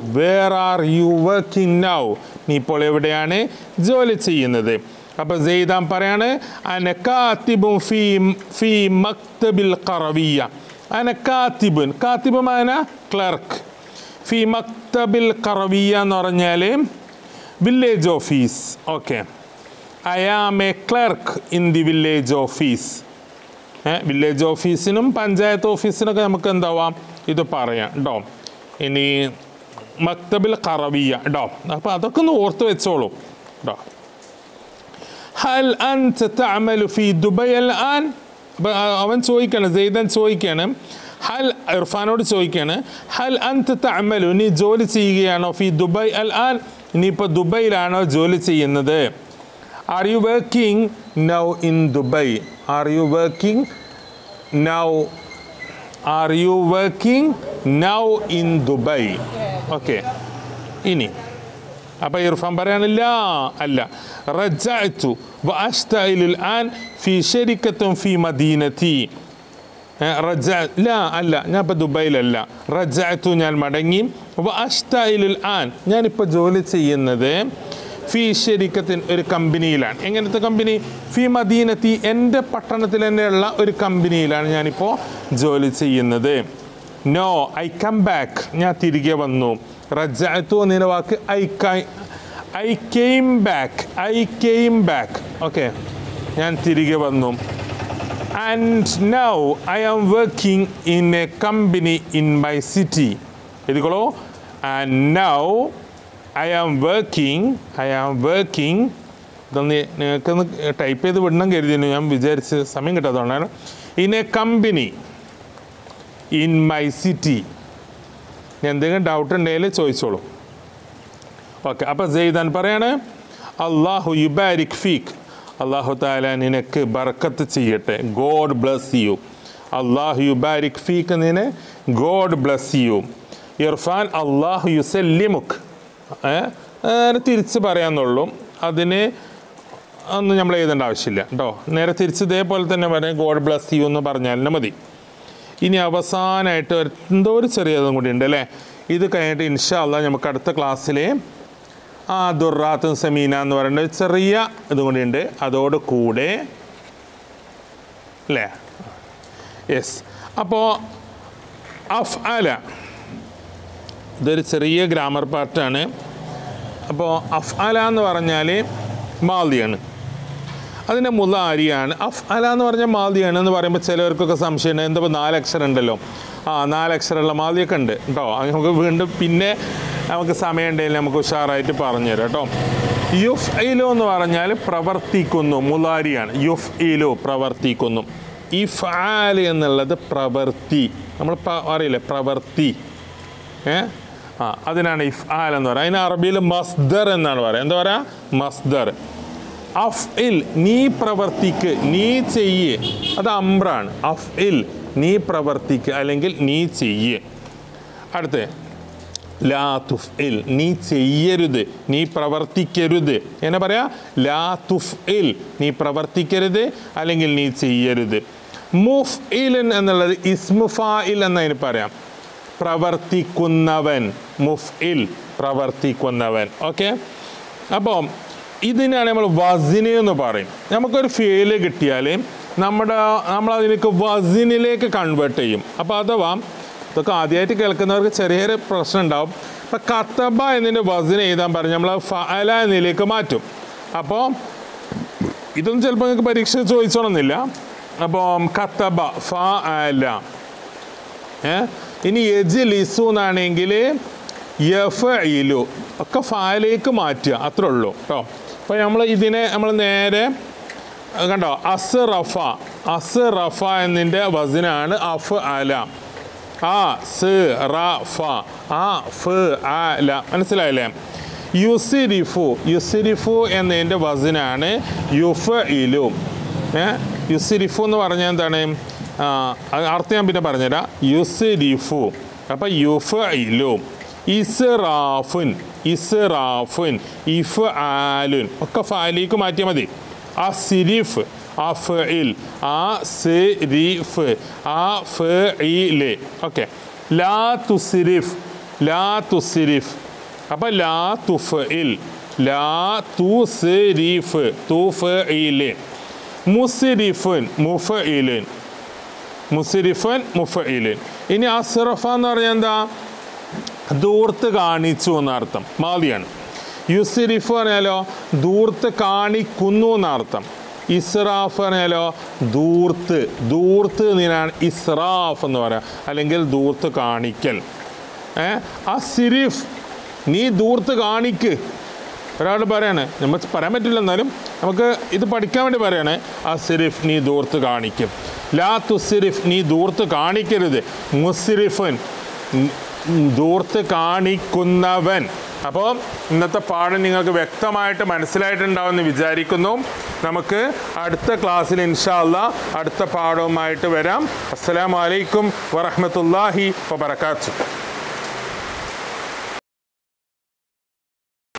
now, നീ ഇപ്പോൾ എവിടെയാണ് ജോലി ചെയ്യുന്നത്? അപ്പോൾ സെയ്ദാൻ പറയാണ് അന കാത്തിബുൻ ഫി മക്തബിൽ ഖറവിയ്യ. അന കാത്തിബുൻ മാന ക്ലർക്ക്. ഫി മക്തബിൽ ഖറവിയ്യ എന്ന് പറഞ്ഞാൽ village office. Okay, I am a clerk in the village office. Village ഓഫീസിനും പഞ്ചായത്ത് ഓഫീസിനൊക്കെ നമുക്ക് എന്താവാം ഇത് പറയാം കേട്ടോ. ഇനി മക്തബിൽ ഖറവിയ്യ കേട്ടോ. അപ്പോൾ അതൊക്കെ ഒന്ന് ഓർത്ത് വെച്ചോളൂ കേട്ടോ. ഹൽ അൻത തഅമലു ഫി ദുബൈ അൽ ആൻ, അവൻ ചോദിക്കുകയാണ്, സെയ്ദൻ ചോദിക്കുകയാണ്, ഇർഫാനോട് ചോദിക്കുകയാണ്, ഹൽ അൻത തഅമലു, നീ ജോലി ചെയ്യുകയാണോ? ഫി ദുബൈ അൽ ആൻ, നീ ഇപ്പോൾ ദുബൈയിലാണോ ജോലി ചെയ്യുന്നത്? Are you working now in Dubai? Okay, ഇനി അപ്പോൾ ഇർഫാൻ പറയാനില്ല, അല്ല റജഅതു വഅസ്തഇലുൽ ആൻ ഫി ശരിക്കത്തും ഫി മദീനതി. അല്ല, ഞാൻ ഇപ്പോൾ ദുബൈയിലല്ല. റജഅതു ഞാൻ മടങ്ങി. അഷ്തഇലുൽ ആൻ ഞാനിപ്പോൾ ജോലി ചെയ്യുന്നത് ഫി ശരിക്കത്തിൻ ഒരു കമ്പനിയിലാണ്. എങ്ങനത്തെ കമ്പനി? ഫി മദീനത്തി എൻ്റെ പട്ടണത്തിൽ തന്നെയുള്ള ഒരു കമ്പനിയിലാണ് ഞാനിപ്പോൾ ജോലി ചെയ്യുന്നത്. നോ ഐ കം ബാക്ക് ഞാൻ തിരികെ വന്നു. റജഅതു എന്ന വാക്ക് ഐ കെയിം ബാക്ക്. ഓക്കെ, ഞാൻ തിരികെ വന്നു. And now I am working in a company in my city. എഴുതിക്കോളൂ. And now I am working ഇതൊന്ന് നിങ്ങൾക്കൊന്ന് ടൈപ്പ് ചെയ്ത് വിടണം കരുതിയിരുന്നു. ഞാൻ വിചാരിച്ച് സമയം കിട്ടാത്തതുകൊണ്ടാണ്. In a company in my city. എന്തെങ്കിലും ഡൗട്ട് ഉണ്ടെങ്കിൽ ചോദിച്ചോളൂ. ഓക്കെ, അപ്പോൾ സെയ്ദാൻ പറയാണ് അള്ളാഹു യുബാരിക് ഫീക്ക്. അള്ളാഹു താല നിനക്ക് ബർക്കത്ത് ചെയ്യട്ടെ. God bless you. അള്ളാഹു യുബാരിക് ഫീക്ക് നിന്നെ ഗോഡ് ബ്ലസ് യു. ഇർഫാൻ അള്ളാഹു യുസല്ലിമുക്ക്. തിരിച്ച് പറയാന്നുള്ളൂ. അതിന് ഒന്നും നമ്മൾ എഴുതേണ്ട ആവശ്യമില്ല കേട്ടോ. നേരെ തിരിച്ച് ഇതേപോലെ തന്നെ പറയാം. ഗോഡ് ബ്ലസ് യു എന്ന് പറഞ്ഞാലും മതി. ഇനി അവസാനമായിട്ട് എന്തോ ഒരു ചെറിയതും കൂടി ഉണ്ട് അല്ലേ. ഇത് കഴിഞ്ഞിട്ട് ഇൻഷാ അല്ലാഹ് നമുക്ക് അടുത്ത ക്ലാസ്സിൽ ദുർറാത്തും സമീന എന്ന് പറയുന്ന ഒരു ചെറിയ ഇതും കൂടി ഉണ്ട്. അതോട് കൂടെ അല്ലേ. യെസ്, അപ്പോൾ അഫ്അല ഇതൊരു ചെറിയ ഗ്രാമർ പാർട്ടാണ്. അപ്പോൾ അഫ്അല എന്ന് പറഞ്ഞാൽ മാദിയാണ്. അതിൻ്റെ മുലാരിയാണ്. അഫ്അല എന്ന് പറഞ്ഞാൽ മാദിയാണ് എന്ന് പറയുമ്പോൾ ചിലവർക്കൊക്കെ സംശയമുണ്ട്. എന്താ 4 അക്ഷരം ഉണ്ടല്ലോ. 4 അക്ഷരമുള്ള മാദിയൊക്കെ ഉണ്ട് കേട്ടോ. നമുക്ക് വീണ്ടും പിന്നെ നമുക്ക് സമയം ഉണ്ടെങ്കിൽ നമുക്ക് ഉഷാറായിട്ട് പറഞ്ഞുതരാം കേട്ടോ. യുഫ്ഇലു എന്ന് പറഞ്ഞാൽ പ്രവർത്തിക്കുന്നു, മുലാരിയാണ്. യുഫ്ഇലു പ്രവർത്തിക്കുന്നു. ഇഫ്ആൽ എന്നുള്ളത് പ്രവൃത്തി. നമ്മൾ അറിയില്ലേ പ്രവൃത്തി. അതിനാണ് ഇഫ്ആൽ എന്ന് പറയുക. അതിന് അറബിയിൽ മസ്ദർ എന്നാണ് പറയുക. എന്താ പറയുക? മസ്ദർ. അഫ്ഇൽ നീ പ്രവർത്തിക്ക്, നീ ചെയ്യ്. അത് അംറാണ്. അഫ്ഇൽ നീ പ്രവർത്തിക്ക് അല്ലെങ്കിൽ നീ ചെയ്യ്. അടുത്ത് ലാ തുഫ്ഇൽ നീ ചെയ്യരുത്, നീ പ്രവർത്തിക്കരുത്. എന്നെ പറയാ ലാ തുഫ്ഇൽ നീ പ്രവർത്തിക്കരുത് അല്ലെങ്കിൽ നീ ചെയ്യരുത്. മുഫ്ഇലൻ എന്നുള്ളത് ഇസ്മു ഫാഇൽ എന്നതിന് പറയാം. പ്രവർത്തിക്കുന്നവൻ. മുഫ്ഇൽ പ്രവർത്തിക്കുന്നവൻ. ഓക്കെ, അപ്പോൾ ഇതിനാണ് നമ്മൾ വസിന് എന്ന് പറയും. നമുക്കൊരു ഫെയില് കിട്ടിയാൽ നമ്മളതിലേക്ക് വസിനിലേക്ക് കൺവേർട്ട് ചെയ്യും. അപ്പോൾ അഥവാ ഇതൊക്കെ ആദ്യമായിട്ട് കേൾക്കുന്നവർക്ക് ചെറിയൊരു പ്രശ്നം ഉണ്ടാവും. അപ്പോൾ കത്തബ എന്നതിൻ്റെ വസിന് എഴുതാൻ പറഞ്ഞ് നമ്മൾ ഫഅല എന്നതിലേക്ക് മാറ്റും. അപ്പോൾ ഇതൊന്നും ചിലപ്പോൾ നിങ്ങൾക്ക് പരീക്ഷ ചോദിച്ചോണമെന്നില്ല. അപ്പോൾ കത്തബ ഫഅല. ഇനി യജ്ലിസു എന്നാണെങ്കിൽ യഫഇലു ഒക്കെ ഫഅലേക്ക് മാറ്റുക, അത്രേ ഉള്ളൂ കേട്ടോ. അപ്പോൾ നമ്മൾ നേരെ കണ്ടോ അസ്റഫ എന്നതിൻ്റെ വസിനാണ് അഫ്അല. മനസ്സിലായില്ലേ? യുസ്രിഫു എന്നതിൻ്റെ വസിനാണ് യുഫഇലു. യുസ്രിഫു എന്ന് പറഞ്ഞാൽ എന്താണ്? അർത്ഥം ഞാൻ പിന്നെ പറഞ്ഞുതരാം. യുസ്രിഫു അപ്പം യുഫഇലു. ഇസ്റാഫുൻ ഇഫ്ആലുൻ ഒക്കെ ഫഅലിലേക്ക് മാറ്റിയാൽ മതി. അസ്രിഫ് അഫ്ഇൽ അസ്രിഫ് അഫ്ഇൽ. ഓക്കെ, ലാ തുസ്രിഫ് അപ്പം ലാ തുഫ്ഇൽ ലാ തുസ്രിഫ് തുഫ്ഇൽ. മുസ്രിഫുൻ മുഫഇലുൻ. ഇനി അസ്റഫ എന്ന് പറഞ്ഞാൽ എന്താ? ദൂർത്ത് കാണിച്ചു എന്നർത്ഥം. മാദിയാണ്. യുസ്രിഫ് പറഞ്ഞാലോ ദൂർത്ത് കാണിക്കുന്നു എന്നർത്ഥം. ഇസ്റാഫ് പറഞ്ഞാലോ ദൂർത്ത് എന്നാണ് ഇസ്റാഫ് എന്ന് പറയാം, അല്ലെങ്കിൽ ദൂർത്ത് കാണിക്കൽ. അസ്രിഫ് നീ ദൂർത്ത് കാണിക്ക്. ഒരാൾ പറയാണ്, നമ്മൾ പറയാൻ പറ്റില്ല, എന്നാലും നമുക്ക് ഇത് പഠിക്കാൻ വേണ്ടി പറയാണ്. അസ്രിഫ് നീ ദൂർത്ത് കാണിക്കും. ലാ തുസ്രിഫ് നീ ദൂർത്ത് കാണിക്കരുത്. മുസ്രിഫൻ ദൂർത്ത് കാണിക്കുന്നവൻ. അപ്പോൾ ഇന്നത്തെ പാഠം നിങ്ങൾക്ക് വ്യക്തമായിട്ട് മനസ്സിലായിട്ടുണ്ടാവുമെന്ന് വിചാരിക്കുന്നു. നമുക്ക് അടുത്ത ക്ലാസ്സിൽ ഇൻഷാ അല്ലാഹ് അടുത്ത പാഠവുമായിട്ട് വരാം. അസ്സലാമു അലൈക്കും വറഹ്മത്തുള്ളാഹി വബറകാതുഹു.